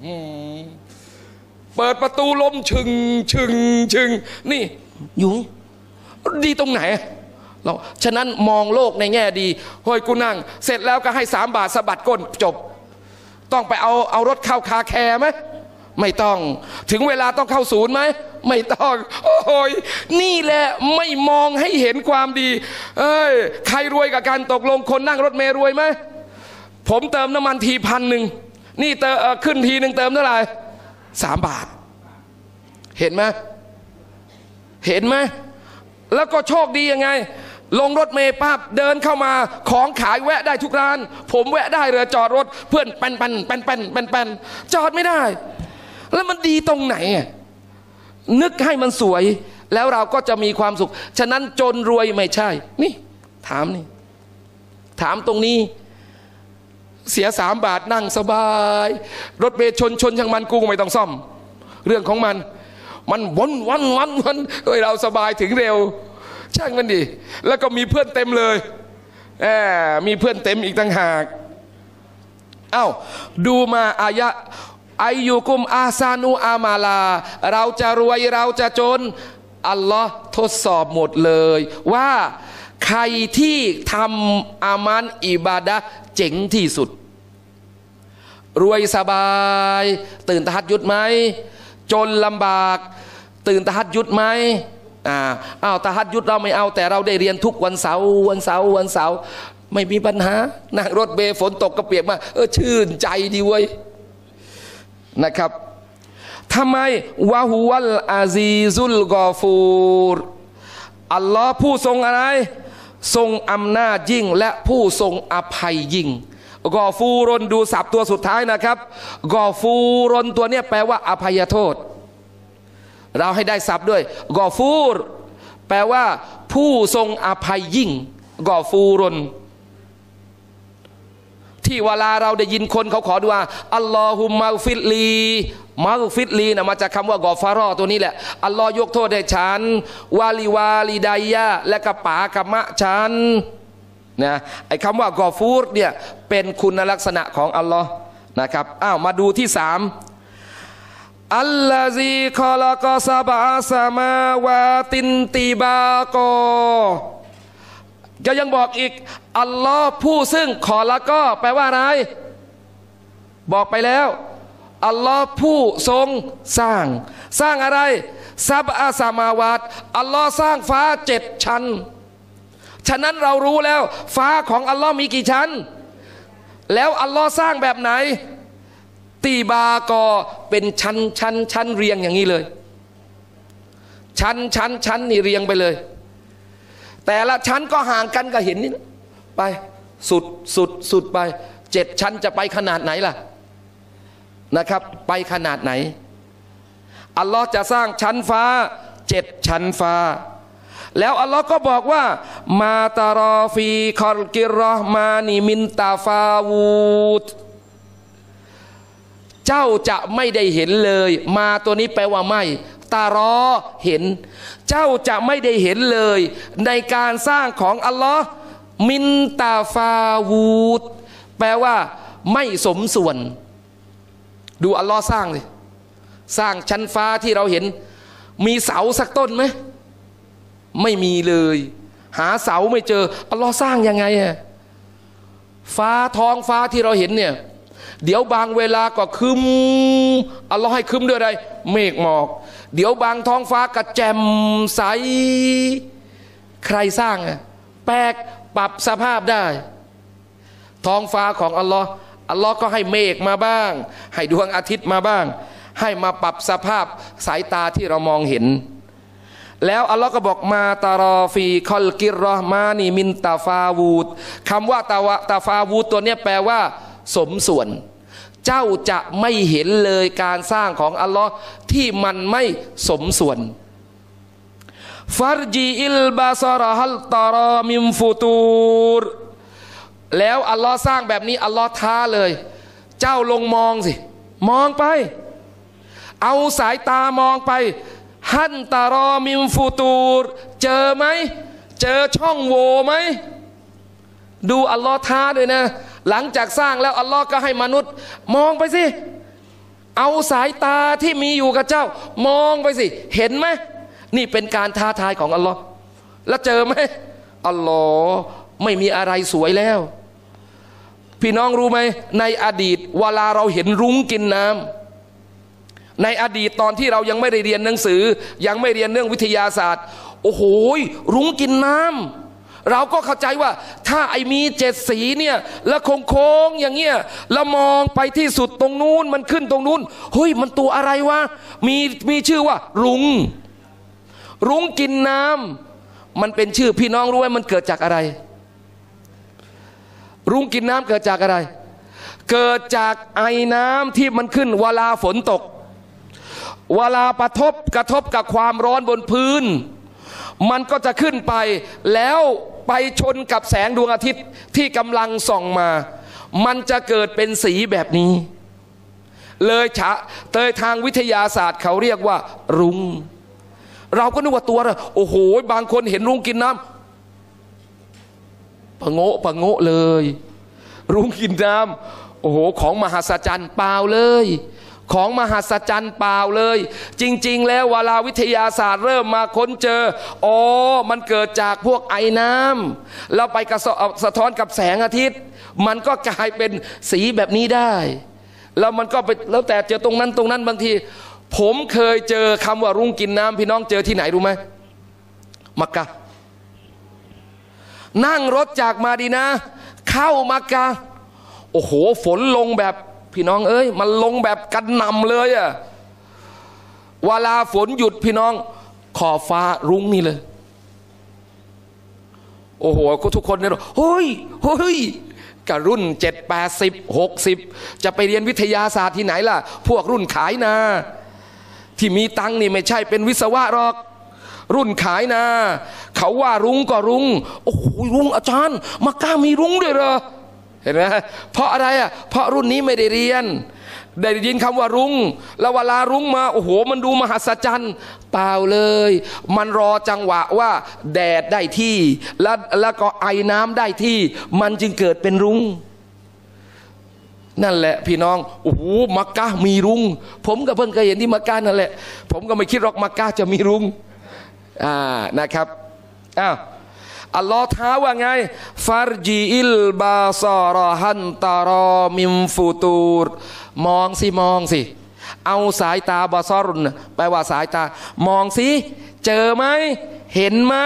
เปิดประตูลมชึงชึงชึงนี่อยู่ดีตรงไหนเราฉะนั้นมองโลกในแง่ดีเฮ้ยกูนั่งเสร็จแล้วก็ให้สามบาทสะบัดก้นจบต้องไปเอาเอารถเข้าคาแคร์ไหมไม่ต้องถึงเวลาต้องเข้าศูนย์ไหมไม่ต้องโอ้ยนี่แหละไม่มองให้เห็นความดีเอ้ยใครรวยกับการตกลงคนนั่งรถเมล์รวยไหมผมเติมน้ำมันทีพันหนึ่งนี่เติมขึ้นทีหนึ่งเติมเท่าไหร่สามบาทเห็นไหมเห็นไหมแล้วก็โชคดียังไงลงรถเมล์ปั๊บเดินเข้ามาของขายแวะได้ทุกร้านผมแวะได้เลยจอดรถเพื่อนปันปันปันปันปันปันจอดไม่ได้แล้วมันดีตรงไหนนึกให้มันสวยแล้วเราก็จะมีความสุขฉะนั้นจนรวยไม่ใช่นี่ถามนี่ถามตรงนี้เสียสามบาทนั่งสบายรถเมล์ชนชนช่างมันกูไม่ต้องซ่อมเรื่องของมันมันวันวันวันวันเอ้ยเราสบายถึงเร็วช่างมันดิแล้วก็มีเพื่อนเต็มเลยแอบมีเพื่อนเต็มอีกต่างหากเอ้าดูมาอายะอายุกุมอาซานูอามาลาเราจะรวยเราจะจนอัลลอฮ์ทดสอบหมดเลยว่าใครที่ทำอามันอิบาดะห์เจ๋งที่สุดรวยสบายตื่นตะฮัดยุดไหมจนลำบากตื่นตะฮัดยุดไหมอ่าอ้าวตะฮัดยุดเราไม่เอาแต่เราได้เรียนทุกวันเสาร์วันเสาร์วันเสาร์ไม่มีปัญหานั่งรถเบฝนตกกระเปียกมาเออชื่นใจดีเว้ยนะครับทำไมวะฮุวัลอาซีซุลกอฟูรอัลลอฮ์ผู้ทรงอะไรทรงอำนาจยิ่งและผู้ทรงอภัยยิ่งกอฟูรนดูศัพท์ตัวสุดท้ายนะครับกอฟูรนตัวเนี้ยแปลว่าอภัยโทษเราให้ได้ศัพท์ด้วยกอฟูรแปลว่าผู้ทรงอภัยยิ่งกอฟูรนที่เวลาเราได้ยินคนเขาขอดุอาอัลลอฮุมะฟิดลีมาฟิดลีนะมาจากคำว่ากอฟารอตัวนี้แหละอัลลอฮ์ยกโทษให้ฉันวาลิวาลิดายะและกับป๋ากับมะฉันนะไอ้คำว่ากอฟูรเนี่ยเป็นคุณลักษณะของอัลลอฮ์นะครับอ้าวมาดูที่สามอัลลอซีคอลากอซาบะสามาวาตินติบากอก็ยังบอกอีกอัลลอฮ์ผู้ซึ่งขอละก็แปลว่าอะไรบอกไปแล้วอัลลอฮ์ผู้ทรงสร้างสร้างอะไรซับอาสามาวาตอัลลอฮ์สร้างฟ้าเจ็ดชั้นฉะนั้นเรารู้แล้วฟ้าของอัลลอฮ์มีกี่ชั้นแล้วอัลลอฮ์สร้างแบบไหนตีบากอเป็นชั้นชั้นชั้นเรียงอย่างนี้เลยชั้นชั้นชั้นนี่เรียงไปเลยแต่ละชั้นก็ห่างกันก็เห็นนี่ไปสุดสุดสุดไปเจ็ดชั้นจะไปขนาดไหนล่ะนะครับไปขนาดไหนอัลลอฮ์จะสร้างชั้นฟ้าเจ็ดชั้นฟ้าแล้วอัลลอฮ์ก็บอกว่ามาตารอฟีคอลกิรอห์มานีมินตาฟาวูดเจ้าจะไม่ได้เห็นเลยมาตัวนี้แปลว่าไม่ตารอเห็นเจ้าจะไม่ได้เห็นเลยในการสร้างของอัลลอฮ์มินตาฟาวูดแปลว่าไม่สมส่วนดูอัลลอฮ์สร้างสิสร้างชั้นฟ้าที่เราเห็นมีเสาสักต้นไหมไม่มีเลยหาเสาไม่เจออัลลอฮ์สร้างยังไงอะฟ้าท้องฟ้าที่เราเห็นเนี่ยเดี๋ยวบางเวลาก็คึมอัลลอฮ์ให้คึมด้วยอะไรเมฆหมอกเดี๋ยวบางท้องฟ้าก็แจ่มใสใครสร้างอะแปลกปรับสภาพได้ท้องฟ้าของอัลลอฮ์อัลลอฮ์ก็ให้เมฆมาบ้างให้ดวงอาทิตย์มาบ้างให้มาปรับสภาพสายตาที่เรามองเห็นแล้วอัลลอฮ์ก็บอกมาตารอฟีคอลกิรรอห์มานีมินตาฟาวูดคำว่าตาวะตาฟาวูดตัวนี้แปลว่าสมส่วนเจ้าจะไม่เห็นเลยการสร้างของอัลลอฮ์ที่มันไม่สมส่วนฟัรจีอิลบาซาระฮัลตารอมิมฟูตูรแล้วอัลลอฮ์สร้างแบบนี้อัลลอฮ์ท้าเลยเจ้าลงมองสิมองไปเอาสายตามองไปฮันตารอมิมฟูตูรเจอไหมเจอช่องโหว่ไหมดูอัลลอฮ์ท้าด้วยนะหลังจากสร้างแล้วอัลลอฮ์ก็ให้มนุษย์มองไปสิเอาสายตาที่มีอยู่กับเจ้ามองไปสิเห็นไหมนี่เป็นการท้าทายของอัลลอฮ์แล้วเจอไหมอัลลอฮ์ไม่มีอะไรสวยแล้วพี่น้องรู้ไหมในอดีตเวลาเราเห็นรุ้งกินน้ำในอดีตตอนที่เรายังไม่ได้เรียนหนังสือยังไม่เรียนเรื่องวิทยาศาสตร์โอ้โหรุ้งกินน้ำเราก็เข้าใจว่าถ้าไอ้มีเจ็ดสีเนี่ยแล้วโค้งๆอย่างเงี้ยแล้วมองไปที่สุดตรงนู้นมันขึ้นตรงนู้นเฮ้ยมันตัวอะไรวะมีมีชื่อว่ารุ้งรุ้งกินน้ำมันเป็นชื่อพี่น้องรู้ไหมมันเกิดจากอะไรรุ้งกินน้ำเกิดจากอะไรเกิดจากไอ้น้ำที่มันขึ้นเวลาฝนตกเวลาปะทบกระทบกับความร้อนบนพื้นมันก็จะขึ้นไปแล้วไปชนกับแสงดวงอาทิตย์ที่กำลังส่องมามันจะเกิดเป็นสีแบบนี้เลยฉะเตยทางวิทยาศาสตร์เขาเรียกว่ารุ้งเราก็นึกว่าตัวนะโอ้โหบางคนเห็นรุ้งกินน้ำปะโงะปะโงะเลยรุ้งกินน้ำโอ้โหของมหัศจรรย์เปล่าเลยของมหัศจรรย์เปล่าเลยจริงๆแล้วเวลาวิทยาศาสตร์เริ่มมาค้นเจออ๋อมันเกิดจากพวกไอ้น้ำแล้วไปกระสะท้อนกับแสงอาทิตย์มันก็กลายเป็นสีแบบนี้ได้แล้วมันก็ไปแล้วแต่เจอตรงนั้นตรงนั้นบางทีผมเคยเจอคำว่ารุ้งกินน้ำพี่น้องเจอที่ไหนรู้ไหมมักกะนั่งรถจากมาดีนะเข้ามักกะโอ้โหฝนลงแบบพี่น้องเอ้ยมันลงแบบกันหน่ำเลยอะเวลาฝนหยุดพี่น้องขอบฟ้ารุ้งนี่เลยโอ้โหทุกคนเนี่ยเฮ้ยเฮ้ยกับรุ่นเจ็ดแปดสิบหกสิบจะไปเรียนวิทยาศาสตร์ที่ไหนล่ะพวกรุ่นขายนาที่มีตังนี่ไม่ใช่เป็นวิศวะหรอกรุ่นขายนาเขาว่ารุ้งก็รุ้งโอ้โหรุ้งอาจารย์มากล้ามีรุ้งด้วยเหรอเห็นไหมเพราะอะไรอ่ะเพราะรุ่นนี้ไม่ได้เรียนได้ยินคำว่ารุ้งแล้วเวลารุ้งมาโอ้โหมันดูมหัศจรรย์เปล่าเลยมันรอจังหวะว่าแดดได้ที่แล้วแล้วก็ไอน้ำได้ที่มันจึงเกิดเป็นรุ้งนั่นแหละพี่น้องโอ้โหมักกะมีรุ้งผมก็เพิ่งเคยเห็นที่มักกะนั่นแหละผมก็ไม่คิดหรอกมักกะจะมีรุ้งอ่านะครับอ้าวอัลลอฮ์ท้าว่าไงฟารจีอิลบาซอรอฮันตารอมิมฟูตูรมองสิมองสิเอาสายตาบาซอรุนแปลว่าสายตามองสิเจอไหมเห็นไหม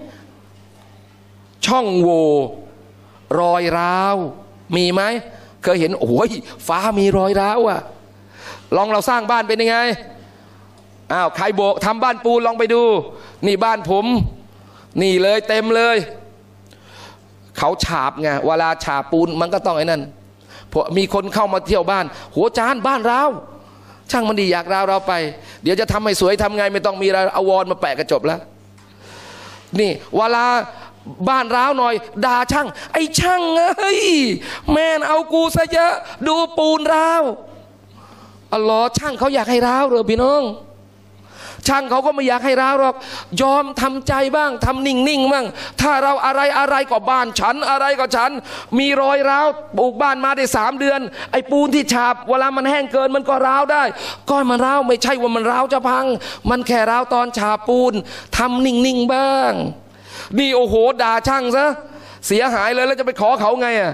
ช่องโหว่รอยร้าวมีไหมเคยเห็นโอ้ยฟ้ามีรอยร้าวอ่ะลองเราสร้างบ้านเป็นยังไงอ้าวใครโบกทำบ้านปูนลองไปดูนี่บ้านผมนี่เลยเต็มเลยเขาฉาบไงเวลาฉาบปูนมันก็ต้องไอ้นั่นพอมีคนเข้ามาเที่ยวบ้านหัวจานบ้านร้าวช่างมันดีอยากร้าวเราไปเดี๋ยวจะทำให้สวยทำไงไม่ต้องมีอะไรเอาวอนมาแปะกระจบแล้วนี่เวลาบ้านร้าวหน่อยด่าช่างไอ้ช่างเอ้ยแม่นเอากูซะเยอะดูปูนร้าวอัลลอฮ์ช่างเขาอยากให้ร้าวเหรอพี่น้องช่างเขาก็ไม่อยากให้ร้าวหรอกยอมทำใจบ้างทำนิ่งๆบ้างถ้าเราอะไรอะไรก็บ้านฉันอะไรก็ฉันมีรอยร้าวปลูกบ้านมาได้สามเดือนไอ้ปูนที่ฉาบเวลามันแห้งเกินมันก็ร้าวได้ก้อนมันร้าวไม่ใช่ว่ามันร้าวจะพังมันแค่ร้าวตอนฉาบปูนทำนิ่งๆบ้างนี่โอ้โหด่าช่างซะเสียหายเลยแล้วจะไปขอเขาไงอ่ะ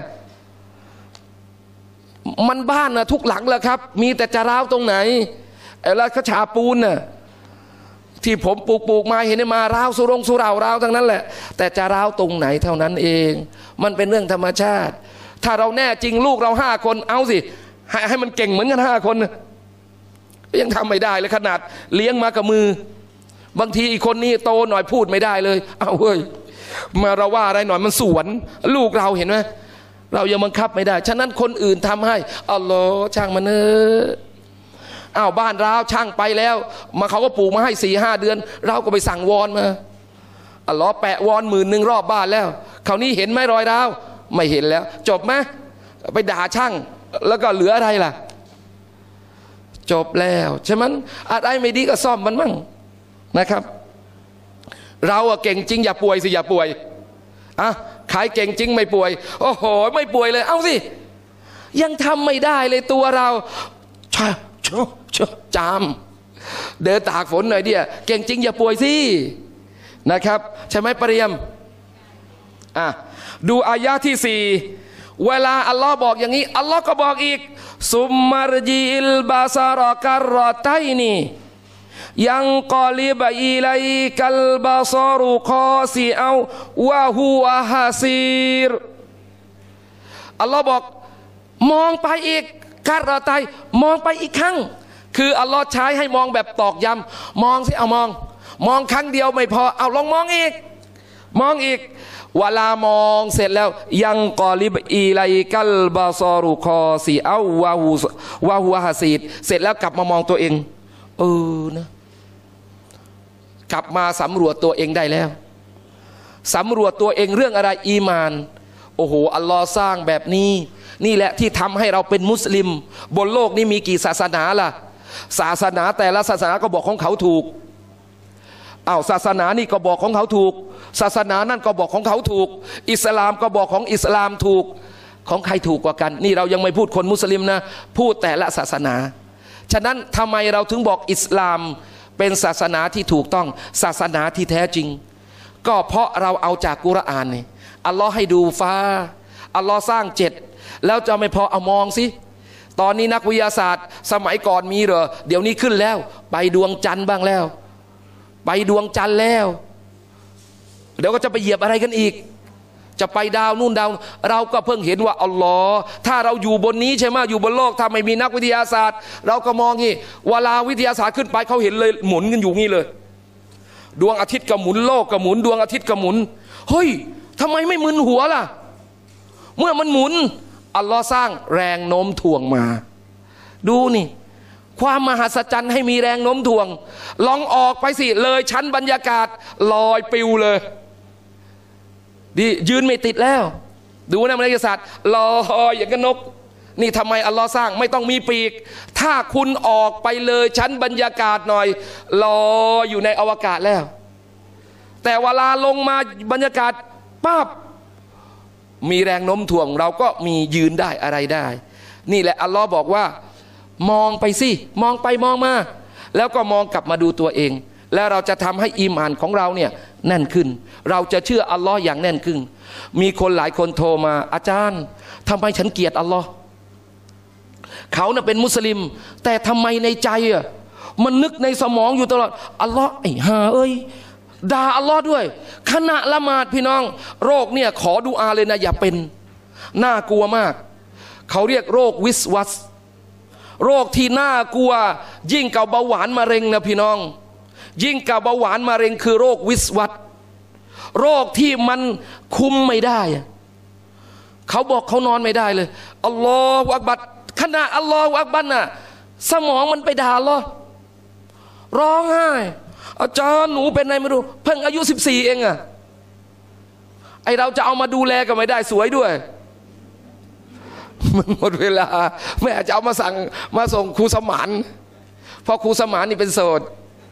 มันบ้านนะทุกหลังแหละครับมีแต่จะร้าวตรงไหนไอ้แล้วเขาฉาบปูนน่ะที่ผมปลูกปลูกมาเห็นมาร้าวสุรงสุราร้าวทั้งนั้นแหละแต่จะร้าวตรงไหนเท่านั้นเองมันเป็นเรื่องธรรมชาติถ้าเราแน่จริงลูกเราห้าคนเอาสิให้ให้มันเก่งเหมือนกันห้าคนยังทำไม่ได้เลยขนาดเลี้ยงมากับมือบางทีอีกคนนี้โตหน่อยพูดไม่ได้เลยเอาเฮ้ยมาเราว่าอะไรหน่อยมันสวนลูกเราเห็นไหมเรายังบังคับไม่ได้ฉะนั้นคนอื่นทำให้อัลลอฮ์ช่างมันเนอะอ้าวบ้านเราช่างไปแล้วมาเขาก็ปลูกมาให้สี่ห้าเดือนเราก็ไปสั่งวอนมาอัลลอฮ์แปะวอนหมื่นหนึ่งรอบบ้านแล้วคราวนี้เห็นไหมรอยร้าวไม่เห็นแล้วจบไหมไปด่าช่างแล้วก็เหลืออะไรล่ะจบแล้วใช่ไหมอะไรไม่ดีก็ซ่อมมันมั่งนะครับเราอะเก่งจริงอย่าป่วยสิอย่าป่วยอ่ะขายเก่งจริงไม่ป่วยโอ้โหไม่ป่วยเลยเอาสิยังทำไม่ได้เลยตัวเราชะชะชะจามเดินตากฝนหน่อยเดียเก่งจริงอย่าป่วยสินะครับใช่ไหมปริยมอ่ะดูอายะที่สี่เวลาอัลลอฮ์บอกอย่างนี้อัลลอฮ์ก็บอกอีกซุมมารจิอิลบาซารอการรอไตนียังกอลิบอิลัยกัลบาซารุคอซีเอาวะฮูวะฮาซีรอัลลอฮ์บอกมองไปอีกการรอไตมองไปอีกครั้งคืออัลลอฮ์ใช้ให้มองแบบตอกย้ำมองสิเอามองมองครั้งเดียวไม่พอเอาลองมองอีกมองอีกเวลามองเสร็จแล้วยังกอลิบอีไลกัลบาซารุคอซีเอาวะฮูวะฮูฮาซีรเสร็จแล้วกลับมามองตัวเองเออนะกลับมาสำรวจตัวเองได้แล้วสำรวจตัวเองเรื่องอะไรอีมานโอ้โหอัลลอฮ์สร้างแบบนี้นี่แหละที่ทำให้เราเป็นมุสลิมบนโลกนี้มีกี่ศาสนาล่ะศาสนาแต่ละศาสนาก็บอกของเขาถูกอ้าวศาสนานี่ก็บอกของเขาถูกศาสนานั่นก็บอกของเขาถูกอิสลามก็บอกของอิสลามถูกของใครถูกกว่ากันนี่เรายังไม่พูดคนมุสลิมนะพูดแต่ละศาสนาฉะนั้นทำไมเราถึงบอกอิสลามเป็นศาสนาที่ถูกต้องศาสนาที่แท้จริงก็เพราะเราเอาจากกุรอานนี่อัลลอฮ์ให้ดูฟ้าอัลลอฮ์สร้างเจ็ดแล้วจะไม่พอเอามองสิตอนนี้นักวิทยาศาสตร์สมัยก่อนมีเหรอเดี๋ยวนี้ขึ้นแล้วไปดวงจันทร์บ้างแล้วไปดวงจันทร์แล้วเดี๋ยวก็จะไปเหยียบอะไรกันอีกจะไปดาวนู่นดาวเราก็เพิ่งเห็นว่าอัลลอฮ์ถ้าเราอยู่บนนี้ใช่ไหมอยู่บนโลกถ้าไม่มีนักวิทยาศาสตร์เราก็มองนี่เวลาวิทยาศาสตร์ขึ้นไปเขาเห็นเลยหมุนกันอยู่งี้เลยดวงอาทิตย์ก็หมุนโลกก็หมุนดวงอาทิตย์ก็หมุนเฮ้ยทำไมไม่มึนหัวล่ะเมื่อมันหมุนอัลลอฮ์สร้างแรงโน้มถ่วงมาดูนี่ความมหัศจรรย์ให้มีแรงโน้มถ่วงลองออกไปสิเลยชั้นบรรยากาศลอยปิวเลยดียืนไม่ติดแล้วดูนะมนุษยศาสตร์ลอยอย่างกับนกนี่ทำไมอัลลอฮ์สร้างไม่ต้องมีปีกถ้าคุณออกไปเลยชั้นบรรยากาศหน่อยลอยอยู่ในอวกาศแล้วแต่เวลาลงมาบรรยากาศปั๊บมีแรงโน้มถ่วงเราก็มียืนได้อะไรได้นี่แหละอัลลอฮ์บอกว่ามองไปสิมองไปมองมาแล้วก็มองกลับมาดูตัวเองและเราจะทำให้อีหม่านของเราเนี่ยแน่นขึ้นเราจะเชื่ออัลลอฮ์อย่างแน่นขึ้นมีคนหลายคนโทรมาอาจารย์ทำไมฉันเกลียดอัลลอฮ์เขาน่ะเป็นมุสลิมแต่ทำไมในใจอ่ะมันนึกในสมองอยู่ตลอดอัลลอฮ์ไอ้ห่าเอ้ยด่าอัลลอฮ์ด้วยขณะละหมาดพี่น้องโรคเนี่ยขอดุอาเลยนะอย่าเป็นน่ากลัวมากเขาเรียกโรควิสวัสโรคที่น่ากลัวยิ่งกับเบาหวานมะเร็งนะพี่น้องยิ่งกับเบาหวานมะเร็งคือโรควิสวัสโรคที่มันคุมไม่ได้เขาบอกเขานอนไม่ได้เลยอัลลอฮฺอักบัรขณะอัลลอฮฺอักบัรน่ะสมองมันไปด่าอัลลอฮ์ร้องไห้อาจารย์หนูเป็นไงไม่รู้เพิ่งอายุสิบสี่เองอะไอเราจะเอามาดูแลก็ไม่ได้สวยด้วยมันหมดเวลาแม่จะเอามาสั่งมาส่งครูสมานเพราะครูสมานนี่เป็นโสด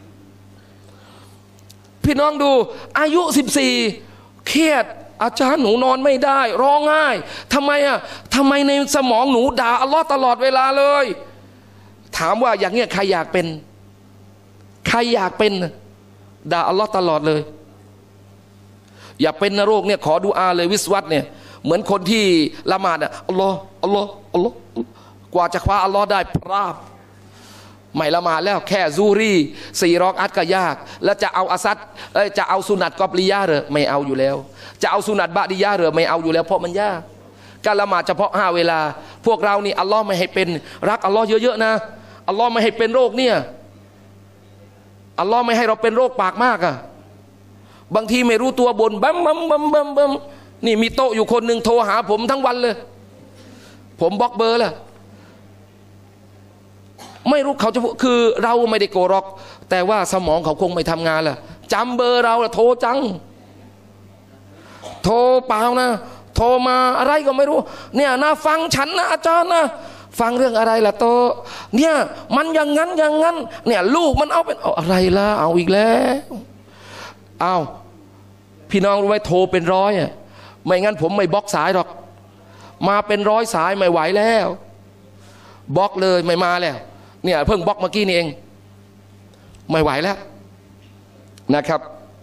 พี่น้องดูอายุสิบสี่เครียดอาจารย์หนูนอนไม่ได้ร้องไห้ทำไมอ่ะทำไมในสมองหนูด่าอัลลอฮ์ตลอดเวลาเลยถามว่าอย่างเงี้ยใครอยากเป็นใครอยากเป็นด่าอัลลอฮ์ตลอดเลยอย่าเป็นนรกเนี่ยขอดุอาเลยวิสวัตเนี่ยเหมือนคนที่ละหมาดอ่ะอัลลอฮ์อัลลอฮ์อัลลอฮ์กว่าจะคว้าอัลลอฮ์ได้พราบไม่ละหมาดแล้วแค่ซูรีสี่รอกอัดก็ยากแล้วจะเอาอาซัดจะเอาสุนัตกอบลียะเหรอไม่เอาอยู่แล้วจะเอาสุนัตบะดียะเหรอไม่เอาอยู่แล้วเพราะมันยากการละหมาดเฉพาะห้าเวลาพวกเรานี่อัลลอฮ์ไม่ให้เป็นรักอัลลอฮ์เยอะๆนะอัลลอฮ์ไม่ให้เป็นโรคเนี่ยอัลลอฮ์ไม่ให้เราเป็นโรคปากมากอ่ะบางทีไม่รู้ตัวบนบัมบัมบัมบัมบัมนี่มีโต๊ะอยู่คนหนึ่งโทรหาผมทั้งวันเลยผมบล็อกเบอร์แล้วไม่รู้เขาจะคือเราไม่ได้โกรธแต่ว่าสมองเขาคงไม่ทำงานล่ะจำเบอร์เราละโทรจังโทรเปล่านะโทรมาอะไรก็ไม่รู้เนี่ยนะฟังฉันนะอาจารย์นะฟังเรื่องอะไรล่ะโตเนี่ยมันอย่างนั้นอย่างนั้นเนี่ยลูกมันเอาเป็นเอาอะไรล่ะเอาอีกแล้วเอาพี่น้องรู้ไหมโทรเป็นร้อยอ่ะไม่งั้นผมไม่บล็อกสายหรอกมาเป็นร้อยสายไม่ไหวแล้วบล็อกเลยไม่มาแล้วเนี่ยเพิ่งบล็อกเมื่อกี้นี่เองไม่ไหวแล้วนะครับ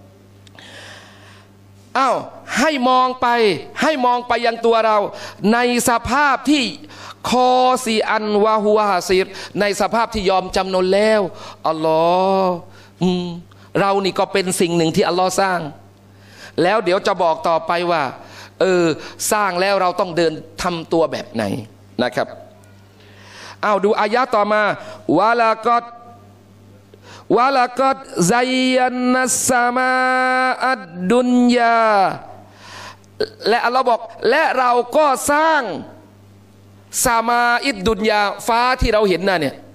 อ้าวให้มองไปให้มองไปยังตัวเราในสภาพที่คอซีอันวาฮัวฮาซิรในสภาพที่ยอมจำนนแล้วอัลลอฮ์เรานี่ก็เป็นสิ่งหนึ่งที่อัลลอฮ์สร้างแล้วเดี๋ยวจะบอกต่อไปว่าเออสร้างแล้วเราต้องเดินทำตัวแบบไหนนะครับเอาดูอายะต่อมาวะลากอดวะลากอดซัยยันนัสสมาอัดดุนยาและอัลลอฮ์บอกและเราก็สร้างสามาอิดดุนยาฟ้าที่เราเห็นน่ะเนี่ย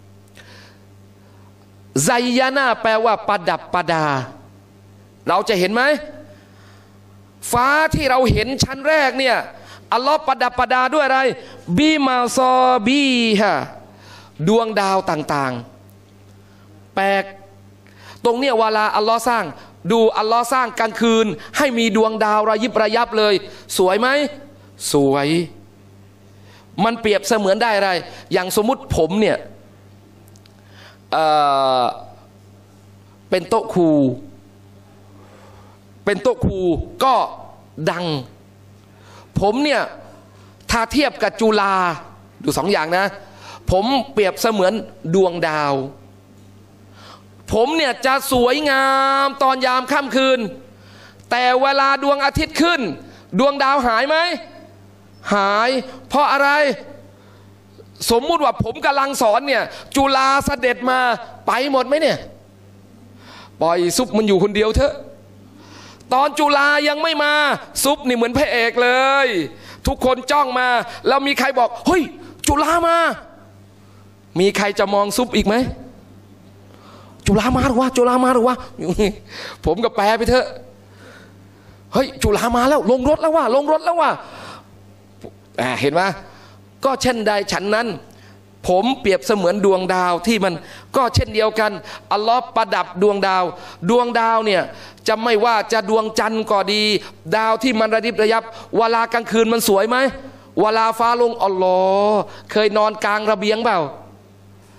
ไซยานาแปลว่าประดับประดาเราจะเห็นไหมฟ้าที่เราเห็นชั้นแรกเนี่ยอัลลอฮ์ประดับประดาด้วยอะไรบีมาซอบีฮะดวงดาวต่างๆแปลกตรงเนี้ยเวลาอัลลอฮ์สร้างดูอัลลอฮ์สร้างกลางคืนให้มีดวงดาวระยิบระยับเลยสวยไหมสวยมันเปรียบเสมือนได้อะไรอย่างสมมุติผมเนี่ยเอ่อเป็นโต๊ะครูเป็นโต๊ะครูก็ดังผมเนี่ยถ้าเทียบกับจุฬาดูสองอย่างนะผมเปรียบเสมือนดวงดาวผมเนี่ยจะสวยงามตอนยามค่ำคืนแต่เวลาดวงอาทิตย์ขึ้นดวงดาวหายไหมหายเพราะอะไรสมมุติว่าผมกำลังสอนเนี่ยจุฬาเสด็จมาไปหมดไหมเนี่ยปล่อยซุปมันอยู่คนเดียวเถอะตอนจุฬายังไม่มาซุปนี่เหมือนพระเอกเลยทุกคนจ้องมาแล้วมีใครบอกเฮ้ยจุฬามามีใครจะมองซุปอีกไหมจุฬามาหรือวะจุฬามาหรือวะผมก็แปลไปเถอะเฮ้ยจุฬามาแล้วลงรถแล้วว่ะลงรถแล้วว่ะเห็นไหมก็เช่นใดฉันนั้นผมเปรียบเสมือนดวงดาวที่มันก็เช่นเดียวกันอัลลอฮ์ประดับดวงดาวดวงดาวเนี่ยจะไม่ว่าจะดวงจันทร์ก็ดีดาวที่มันระดิบระยับเวลากลางคืนมันสวยไหมเวลาฟ้าลงอัลลอฮ์เคยนอนกลางระเบียงเปล่า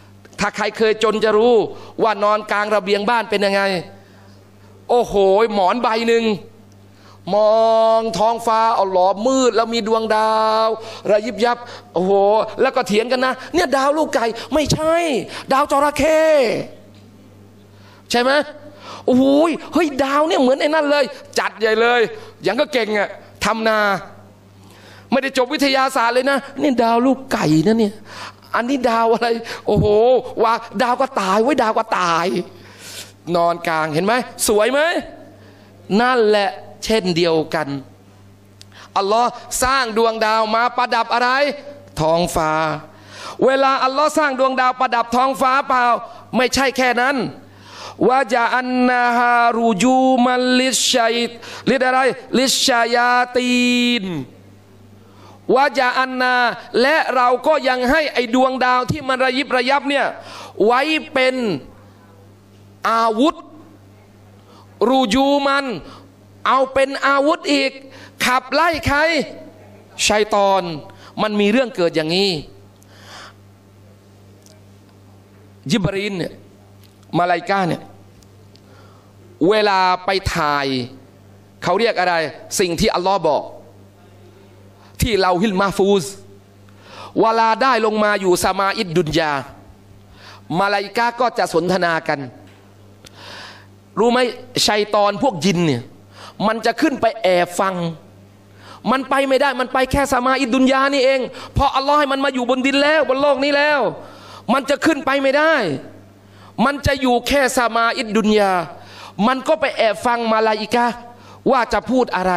ถ้าใครเคยจนจะรู้ว่านอนกลางระเบียงบ้านเป็นยังไงโอ้โหหมอนใบหนึ่งมองท้องฟ้าเอาหลอมืดแล้วมีดวงดาวระยิบยับโอ้โหแล้วก็เถียงกันนะเนี่ยดาวลูกไก่ไม่ใช่ดาวจระเข้ใช่ไหมโอ้โหเฮ้ยดาวเนี่ยเหมือนไอ้นั่นเลยจัดใหญ่เลยยังก็เก่งอะทำนาไม่ได้จบวิทยาศาสตร์เลยนะนี่ดาวลูกไก่นะเนี่ยอันนี้ดาวอะไรโอ้โหว่าดาวก็ตายไว้ดาวก็ตายนอนกลางเห็นไหมสวยไหมนั่นแหละเช่นเดียวกันอัลลอฮ์สร้างดวงดาวมาประดับอะไรท้องฟ้าเวลาอัลลอฮ์สร้างดวงดาวประดับท้องฟ้าเปล่าไม่ใช่แค่นั้นวะจาอันนาฮารูจูมัลลิชัยลิดอะไรลิชายาตีนวะจาอันนาและเราก็ยังให้ไอดวงดาวที่มันระยิบระยับเนี่ยไว้เป็นอาวุธรูจูมันเอาเป็นอาวุธอีกขับไล่ใครชัยฏอนมันมีเรื่องเกิดอย่างนี้ยิบรีนเนี่ยมาลาอิกะฮ์เนี่ยเวลาไปถ่ายเขาเรียกอะไรสิ่งที่อัลลอฮ์บอกที่เราฮิลมาฟูซเวลาได้ลงมาอยู่สมาอิดดุนยามาลาอิกะฮ์ก็จะสนทนากันรู้ไหมชัยฏอนพวกยินเนี่ยมันจะขึ้นไปแอบฟังมันไปไม่ได้มันไปแค่สมาอิดดุนยานี่เองเพราะอัลลอฮ์ให้มันมาอยู่บนดินแล้วบนโลกนี้แล้วมันจะขึ้นไปไม่ได้มันจะอยู่แค่สมาอิดดุนยามันก็ไปแอบฟังมาลาอิกะฮ์ว่าจะพูดอะไร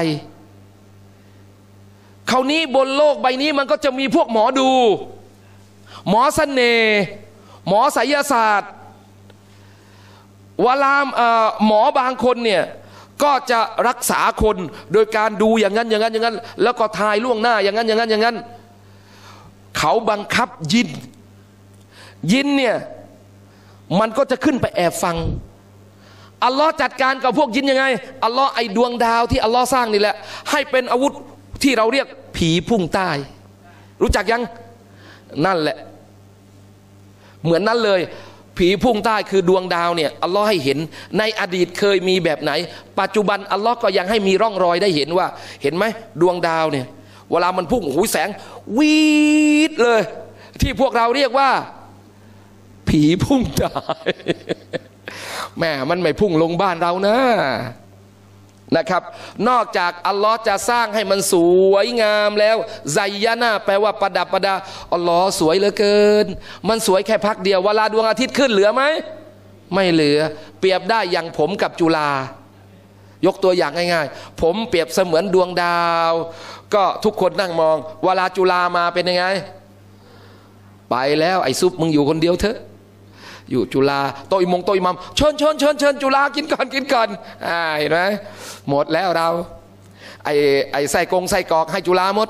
คราวนี้บนโลกใบนี้มันก็จะมีพวกหมอดูหมอเสน่ห์หมอไสยศาสตร์เวลาหมอบางคนเนี่ยก็จะรักษาคนโดยการดูอย่างนั้นอย่างนั้นอย่างนั้นแล้วก็ทายล่วงหน้าอย่างนั้นอย่างนั้นอย่างนั้นเขาบังคับยินยินเนี่ยมันก็จะขึ้นไปแอบฟังอัลลอฮ์จัดการกับพวกยินยังไงอัลลอฮ์ไอดวงดาวที่อัลลอฮ์สร้างนี่แหละให้เป็นอาวุธที่เราเรียกผีพุ่งใต้รู้จักยังนั่นแหละเหมือนนั้นเลยผีพุ่งใต้คือดวงดาวเนี่ยอัลลอฮ์ให้เห็นในอดีตเคยมีแบบไหนปัจจุบันอัลลอฮ์ก็ยังให้มีร่องรอยได้เห็นว่าเห็นไหมดวงดาวเนี่ยเวลามันพุ่งหูแสงวีดเลยที่พวกเราเรียกว่าผีพุ่งใต้แม่มันไม่พุ่งลงบ้านเรานะนะครับนอกจากอัลลอฮ์จะสร้างให้มันสวยงามแล้วไซยะนะแปลว่าประดับประดาอัลลอฮ์สวยเหลือเกินมันสวยแค่พักเดียวเวลาดวงอาทิตย์ขึ้นเหลือไหมไม่เหลือเปรียบได้อย่างผมกับจุฬายกตัวอย่างง่ายๆผมเปรียบเสมือนดวงดาวก็ทุกคนนั่งมองเวลาจุฬามาเป็นยังไงไปแล้วไอ้ซุปมึงอยู่คนเดียวเถอะอยู่จุฬาโตอิมงโตอิมัมเชิญเชิญเชิญเชิญจุฬากินก่อนกินก่อนอ่าเห็นไหมหมดแล้วเราไอ้ไอ้ไส้กงไส้กรอกให้จุฬาหมด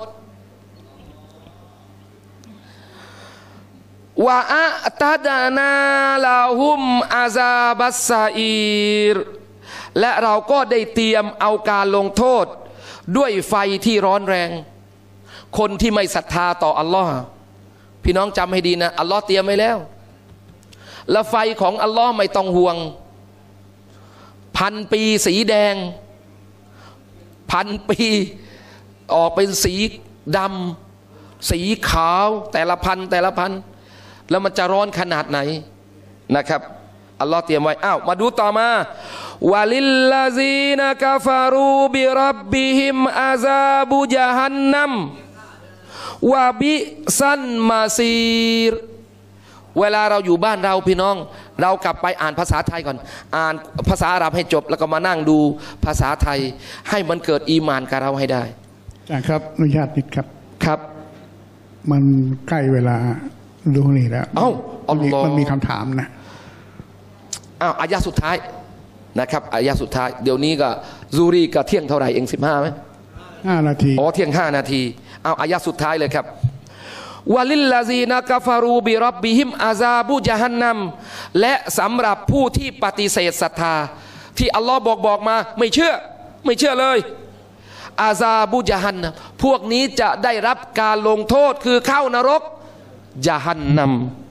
วะอะตัดนาลาหุมอาซาบัสซาอีรและเราก็ได้เตรียมเอาการลงโทษด้วยไฟที่ร้อนแรงคนที่ไม่ศรัทธาต่ออัลลอฮ์พี่น้องจำให้ดีนะอัลลอฮ์เตรียมไว้แล้วและไฟของอัลลอฮ์ไม่ต้องห่วงพันปีสีแดงพันปีออกเป็นสีดำสีขาวแต่ละพันแต่ละพันแล้วมันจะร้อนขนาดไหนนะครับอัลลอฮ์เตรียมไว้อ้าวมาดูต่อมาวะลิลลาซีนกะฟารูบิรับบิฮิมอาซาบุญะฮันนัมวะบิซันมาซีรเวลาเราอยู่บ้านเราพี่น้องเรากลับไปอ่านภาษาไทยก่อนอ่านภาษาอาหรับให้จบแล้วก็มานั่งดูภาษาไทยให้มันเกิดอีหม่านกับเราให้ได้อาจารย์ครับอนุญาตนิดครับครับมันใกล้เวลาดูนี่แล้วเอ้ามันมีคำถามนะอ้าวอายะสุดท้ายนะครับอายะสุดท้ายเดี๋ยวนี้ก็ซูรีก็เที่ยงเท่าไหร่เองสิบห้าไหมห้านาทีอ๋อเที่ยงห้านาทีเอาอายะสุดท้ายเลยครับวะลิลลาซีนกะฟารูบิรับบิฮิมอาซาบุญะฮันนัมและสำหรับผู้ที่ปฏิเสธศรัทธาที่อัลลอฮ์บอกบอกมาไม่เชื่อไม่เชื่อเลยอาซาบุญะฮันนัมพวกนี้จะได้รับการลงโทษคือเข้านรกญะฮันนัม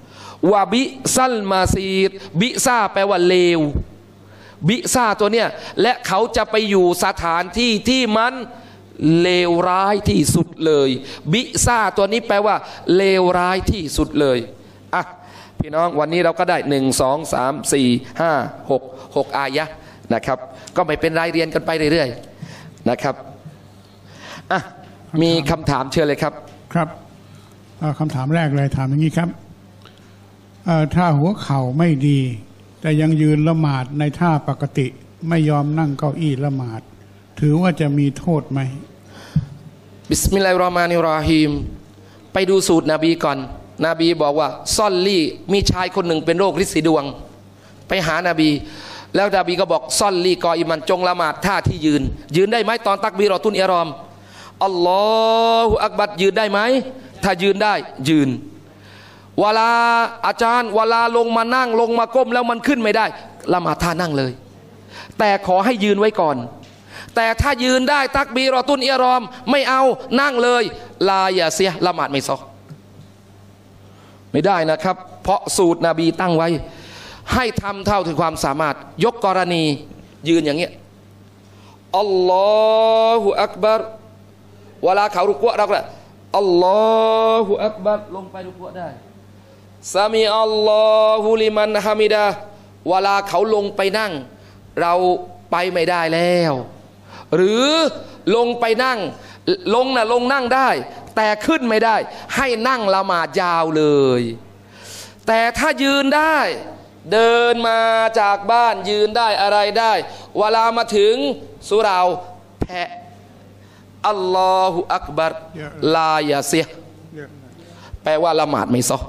วะบิซัลมาซีดบิซาแปลว่าเลวบิซาตัวเนี้ยและเขาจะไปอยู่สถานที่ที่มันเลวร้ายที่สุดเลยบิซาตัวนี้แปลว่าเลวร้ายที่สุดเลยอ่ะพี่น้องวันนี้เราก็ได้หนึ่งสองสามสี่ห้าหกหกอายะนะครับก็ไม่เป็นไรเรียนกันไปเรื่อยๆนะครับอ่ะมีคำถามเชิญเลยครับครับคำถามแรกเลยถามอย่างนี้ครับถ้าหัวเข่าไม่ดีแต่ยังยืนละหมาดในท่าปกติไม่ยอมนั่งเก้าอี้ละหมาดถือว่าจะมีโทษไหมบิสมิลลาฮิรเราะห์มานิรเราะฮีมไปดูสูตรนบีก่อนนบีบอกว่าซอลลี่มีชายคนหนึ่งเป็นโรคฤทธิ์สีดวงไปหานาบีแล้วนบีก็บอกซอลลี่กออิมันจงละหมาดท่าที่ยืนยืนได้ไหมตอนตักบีรอตุนอิรอมอัลลอฮฺอักบัรยืนได้ไหมถ้ายืนได้ยืนเวลาอาจารย์เวลาลงมานั่งลงมาก้มแล้วมันขึ้นไม่ได้ละหมาดท่านั่งเลยแต่ขอให้ยืนไว้ก่อนแต่ถ้ายืนได้ตักบีรอตุนอิรอมไม่เอานั่งเลยลาอย่าเสียละหมาดไม่ซอไม่ได้นะครับเพราะสูตรนบีตั้งไว้ให้ทำเท่าถึงความสามารถยกกรณียืนอย่างเงี้ยอัลลอฮฺอักบัรเวลาเขารุกวะเราก็อัลลอฮฺอักบัรลงไปรุกวะได้ซามีอัลลอฮฺลิมันฮามิดะเวลาเขาลงไปนั่งเราไปไม่ได้แล้วหรือลงไปนั่งลงน่ะลงนั่งได้แต่ขึ้นไม่ได้ให้นั่งละหมาดยาวเลยแต่ถ้ายืนได้เดินมาจากบ้านยืนได้อะไรได้เวลามาถึงสุเราแพะอัลลอฮฺอักบัรลายาเสียแปลว่าละหมาดไม่ซอ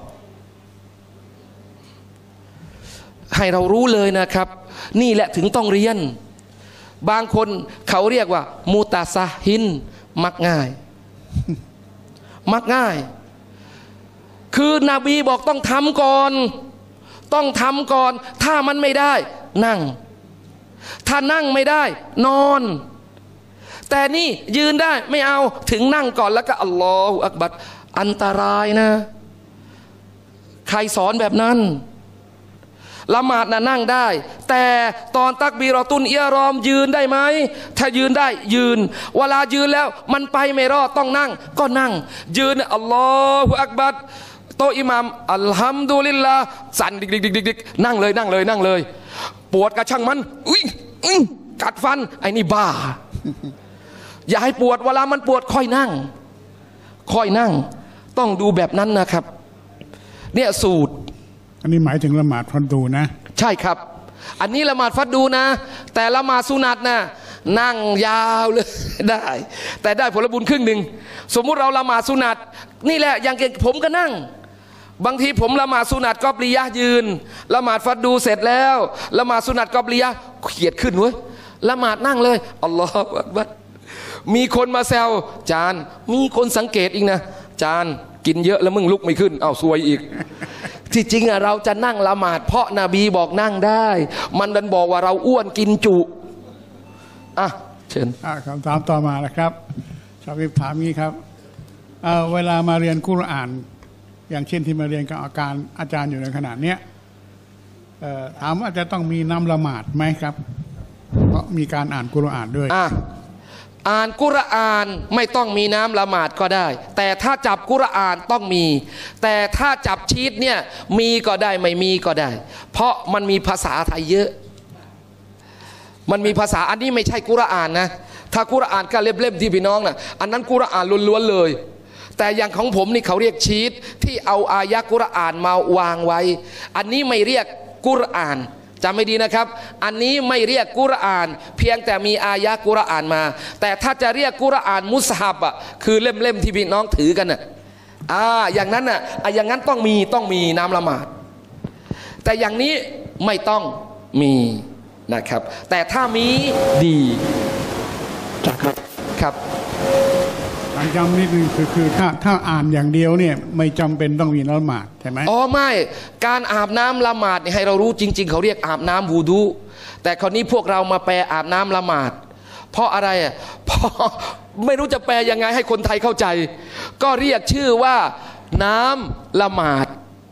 ให้เรารู้เลยนะครับนี่แหละถึงต้องเรียนบางคนเขาเรียกว่ามูตาซาฮินมักง่ายมักง่ายคือนบีบอกต้องทำก่อนต้องทำก่อนถ้ามันไม่ได้นั่งถ้านั่งไม่ได้นอนแต่นี่ยืนได้ไม่เอาถึงนั่งก่อนแล้วก็อัลลอฮฺอักบัรอันตรายนะใครสอนแบบนั้นละหมาดน่ะนั่งได้แต่ตอนตักบีรอตุนอิรอมยืนได้ไหมถ้ายืนได้ยืนเวลายืนแล้วมันไปไม่รอดต้องนั่งก็นั่งยืนอัลลอฮฺอักบัรโตอิหมัมอัลฮัมดุลิลลาห์สั่นดิกดิกดิกดิกดิกนั่งเลยนั่งเลยนั่งเลยปวดกระช่างมันอุ้ยกัดฟันไอ้นี่บ้าอย่าให้ปวดเวลามันปวดค่อยนั่งค่อยนั่งต้องดูแบบนั้นนะครับเนี่ยสูตรอันนี้หมายถึงละหมาดฟัดดูนะใช่ครับอันนี้ละหมาดฟัดดูนะแต่ละหมาดสุนัตนะนั่งยาวเลยได้แต่ได้ผลบุญครึ่งหนึ่งสมมุติเราละหมาดสุนัตนี่แหละอย่างเก่งผมก็นั่งบางทีผมละหมาดสุนัตก็ปริยะยืนละหมาดฟัดดูเสร็จแล้วละหมาดสุนัตก็ปริยะเขียดขึ้นเว้ยละหมาดนั่งเลยอัลลอฮฺอักบัรมีคนมาแซวจานมีคนสังเกตอีกนะจานกินเยอะแล้วมึงลุกไม่ขึ้นเอาซวยอีกที่จริงอะเราจะนั่งละหมาดเพราะนบีบอกนั่งได้มันดันบอกว่าเราอ้วนกินจุอ่ะเชิญคำถามต่อมาแล้วครับชาววิบถามงี้ครับ เ, เวลามาเรียนกุรอานอย่างเช่นที่มาเรียนกับอาจารย์อาจารย์อยู่ในขณะเนี้ยถามว่าจะต้องมีน้ำละหมาดไหมครับเพราะมีการอ่านกุรอานด้วยอ่ะอ่านกุรอานไม่ต้องมีน้ำละหมาดก็ได้แต่ถ้าจับกุรอานต้องมีแต่ถ้าจับชีทเนี่ยมีก็ได้ไม่มีก็ได้เพราะมันมีภาษาไทยเยอะมันมีภาษาอันนี้ไม่ใช่กุรอานนะถ้ากุรอานก็เล่มๆที่พี่น้องนะอันนั้นกุรอานล้วนๆเลยแต่อย่างของผมนี่เขาเรียกชีทที่เอาอายะกุรอานมาวางไว้อันนี้ไม่เรียกกุรอานจำไม่ดีนะครับอันนี้ไม่เรียกกุรอานเพียงแต่มีอายะกุรอานมาแต่ถ้าจะเรียกกุรอานมุสฮับอ่ะคือเล่มๆที่พี่น้องถือกันน่ะอ่าอย่างนั้นน่ะอย่างนั้นต้องมีต้องมีน้ำละหมาดแต่อย่างนี้ไม่ต้องมีนะครับแต่ถ้ามีดีครับครับการจำนิดนึงคือคือถ้าถ้าอ่านอย่างเดียวเนี่ยไม่จำเป็นต้องมีละหมาดใช่ไหมอ๋อไม่การอาบน้ำละหมาดให้เรารู้จริงๆเขาเรียกอาบน้ำวูดูแต่คราวนี้พวกเรามาแปลอาบน้ำละหมาดเพราะอะไรอ่ะเพราะไม่รู้จะแปลยังไงให้คนไทยเข้าใจก็เรียกชื่อว่าน้ำละหมาด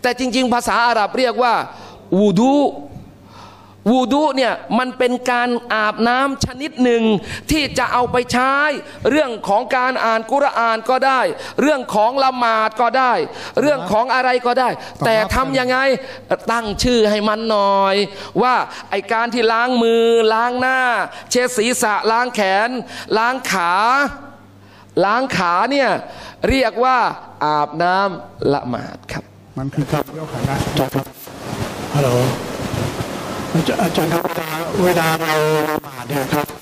แต่จริงๆภาษาอาหรับเรียกว่าวูดูวูดูเนี่ยมันเป็นการอาบน้ำชนิดหนึ่งที่จะเอาไปใช้เรื่องของการอ่านกุรอานก็ได้เรื่องของละหมาดก็ได้ เรื่องของอะไรก็ได้ แต่ทำยังไงตั้งชื่อให้มันหน่อยว่าไอการที่ล้างมือล้างหน้าเช็ดศีรษะล้างแขนล้างขาล้างขาเนี่ยเรียกว่าอาบน้ำละหมาดครับมันคือคำยกขาได้ครับฮัลโหลอาจารย์ครับเวลาเวลาเราละหมาดเนี่ยครับ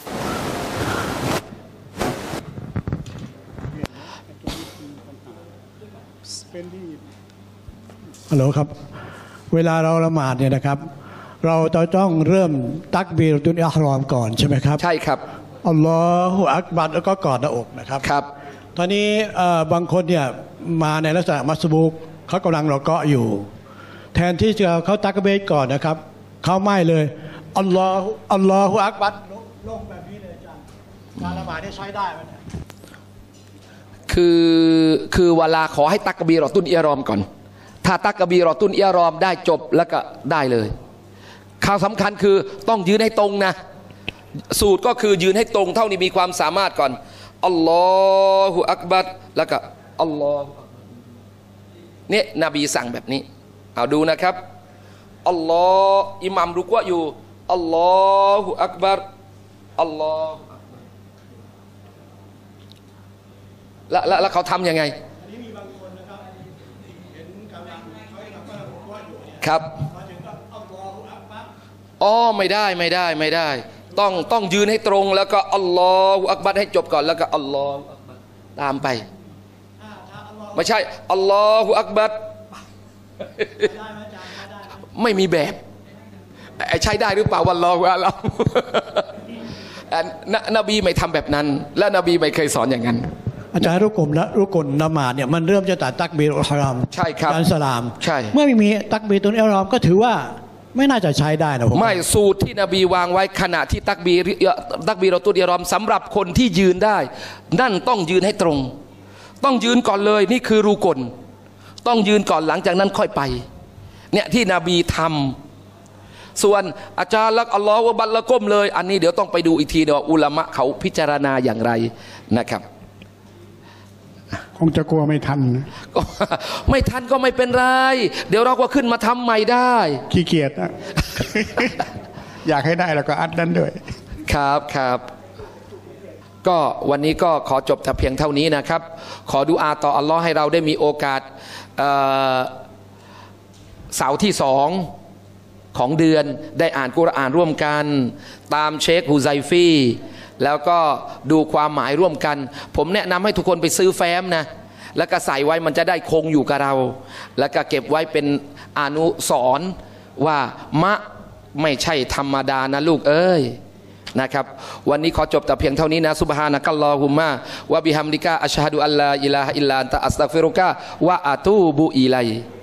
ฮัลโหลครับเวลาเราละหมาดเนี่ยนะครับเราจะต้องเริ่มตักบีรตุลอิหรอมก่อนใช่ไหมครับใช่ครับอัลลอฮฺอักบัรแล้วก็กอดหน้าอกนะครับครับตอนนี้บางคนเนี่ยมาในลักษณะมัสบุกเขากำลังรอเกาะอยู่แทนที่จะเขาตักบีรก่อนนะครับเขาไม่เลยอัลลอฮฺอัลลอฮฺอักบัรลงแบบนี้เลยอาจารย์การละหมาดได้ใช้ได้ไหมคือคือเวลาขอให้ตักบีรตุลอิหรอมก่อนถ้าตักบีรตุลอิหรอมได้จบแล้วก็ได้เลยข่าวสำคัญคือต้องยืนให้ตรงนะสูตรก็คือยืนให้ตรงเท่านี้มีความสามารถก่อนอัลลอฮฺอักบัรแล้วก็อัลลอฮฺเนี่ยนบีสั่งแบบนี้เอาดูนะครับอัลลอฮฺอิหมัมรุกวะอยู่อัลลอฮฺอักบัรอัลลอฮฺแล้วแล้วเขาทำยังไงครับอ๋อไม่ได้ไม่ได้ไม่ได้ต้องต้องยืนให้ตรงแล้วก็อัลลอฮฺอักบัรให้จบก่อนแล้วก็อัลลอฮฺตามไปไม่ใช่อัลลอฮฺอักบัรไม่มีแบบใช้ได้หรือเปล่าวัลลอฮฺอาลัมนบีไม่ทำแบบนั้นและนบีไม่เคยสอนอย่างนั้นอาจารย์รุกลละรุกลละหมาดเนี่ยมันเริ่มจะตัดตักบีรอัลฮารอมใช่ครับการสลามใช่เมื่อไม่มีตักบีรตุลอิหรอมก็ถือว่าไม่น่าจะใช้ได้นะผมไม่สูตรที่นบีวางไว้ขณะที่ตักบีรตักบีรตุลอิหรอมสำหรับคนที่ยืนได้นั่นต้องยืนให้ตรงต้องยืนก่อนเลยนี่คือรุกลต้องยืนก่อนหลังจากนั้นค่อยไปเนี่ยที่นบีทำส่วนอาจารย์ลักอัลลอฮฺบัลละก้มเลยอันนี้เดี๋ยวต้องไปดูอีกทีเดี๋ยวอุลามะเขาพิจารณาอย่างไรนะครับคงจะกลัวไม่ทันไม่ทันก็ไม่เป็นไรเดี๋ยวเราก็ขึ้นมาทำใหม่ได้ขี้เกียจ อยากให้ได้แล้วก็อัดนั้นด้วยครับครับก็วันนี้ก็ขอจบแต่เพียงเท่านี้นะครับขอดุอาต่ออัลลอฮ์ให้เราได้มีโอกาสเเสาร์ที่สองของเดือนได้อ่านกุรอานร่วมกันตามเชคฮุไซฟีแล้วก็ดูความหมายร่วมกันผมแนะนำให้ทุกคนไปซื้อแฟ้มนะแล้วก็ใส่ไว้มันจะได้คงอยู่กับเราแล้วก็เก็บไว้เป็นอนุสรณ์ว่ามะไม่ใช่ธรรมดานะลูกเอ้ยนะครับวันนี้ขอจบแต่เพียงเท่านี้นะซุบฮานะกัลลอฮุมมะวะบิฮัมดิกะอัชฮะดุอัลลาอิลาฮะอิลลัลลอฮ์อัสตัฆฟิรุกะวะอะตูบุอิลัย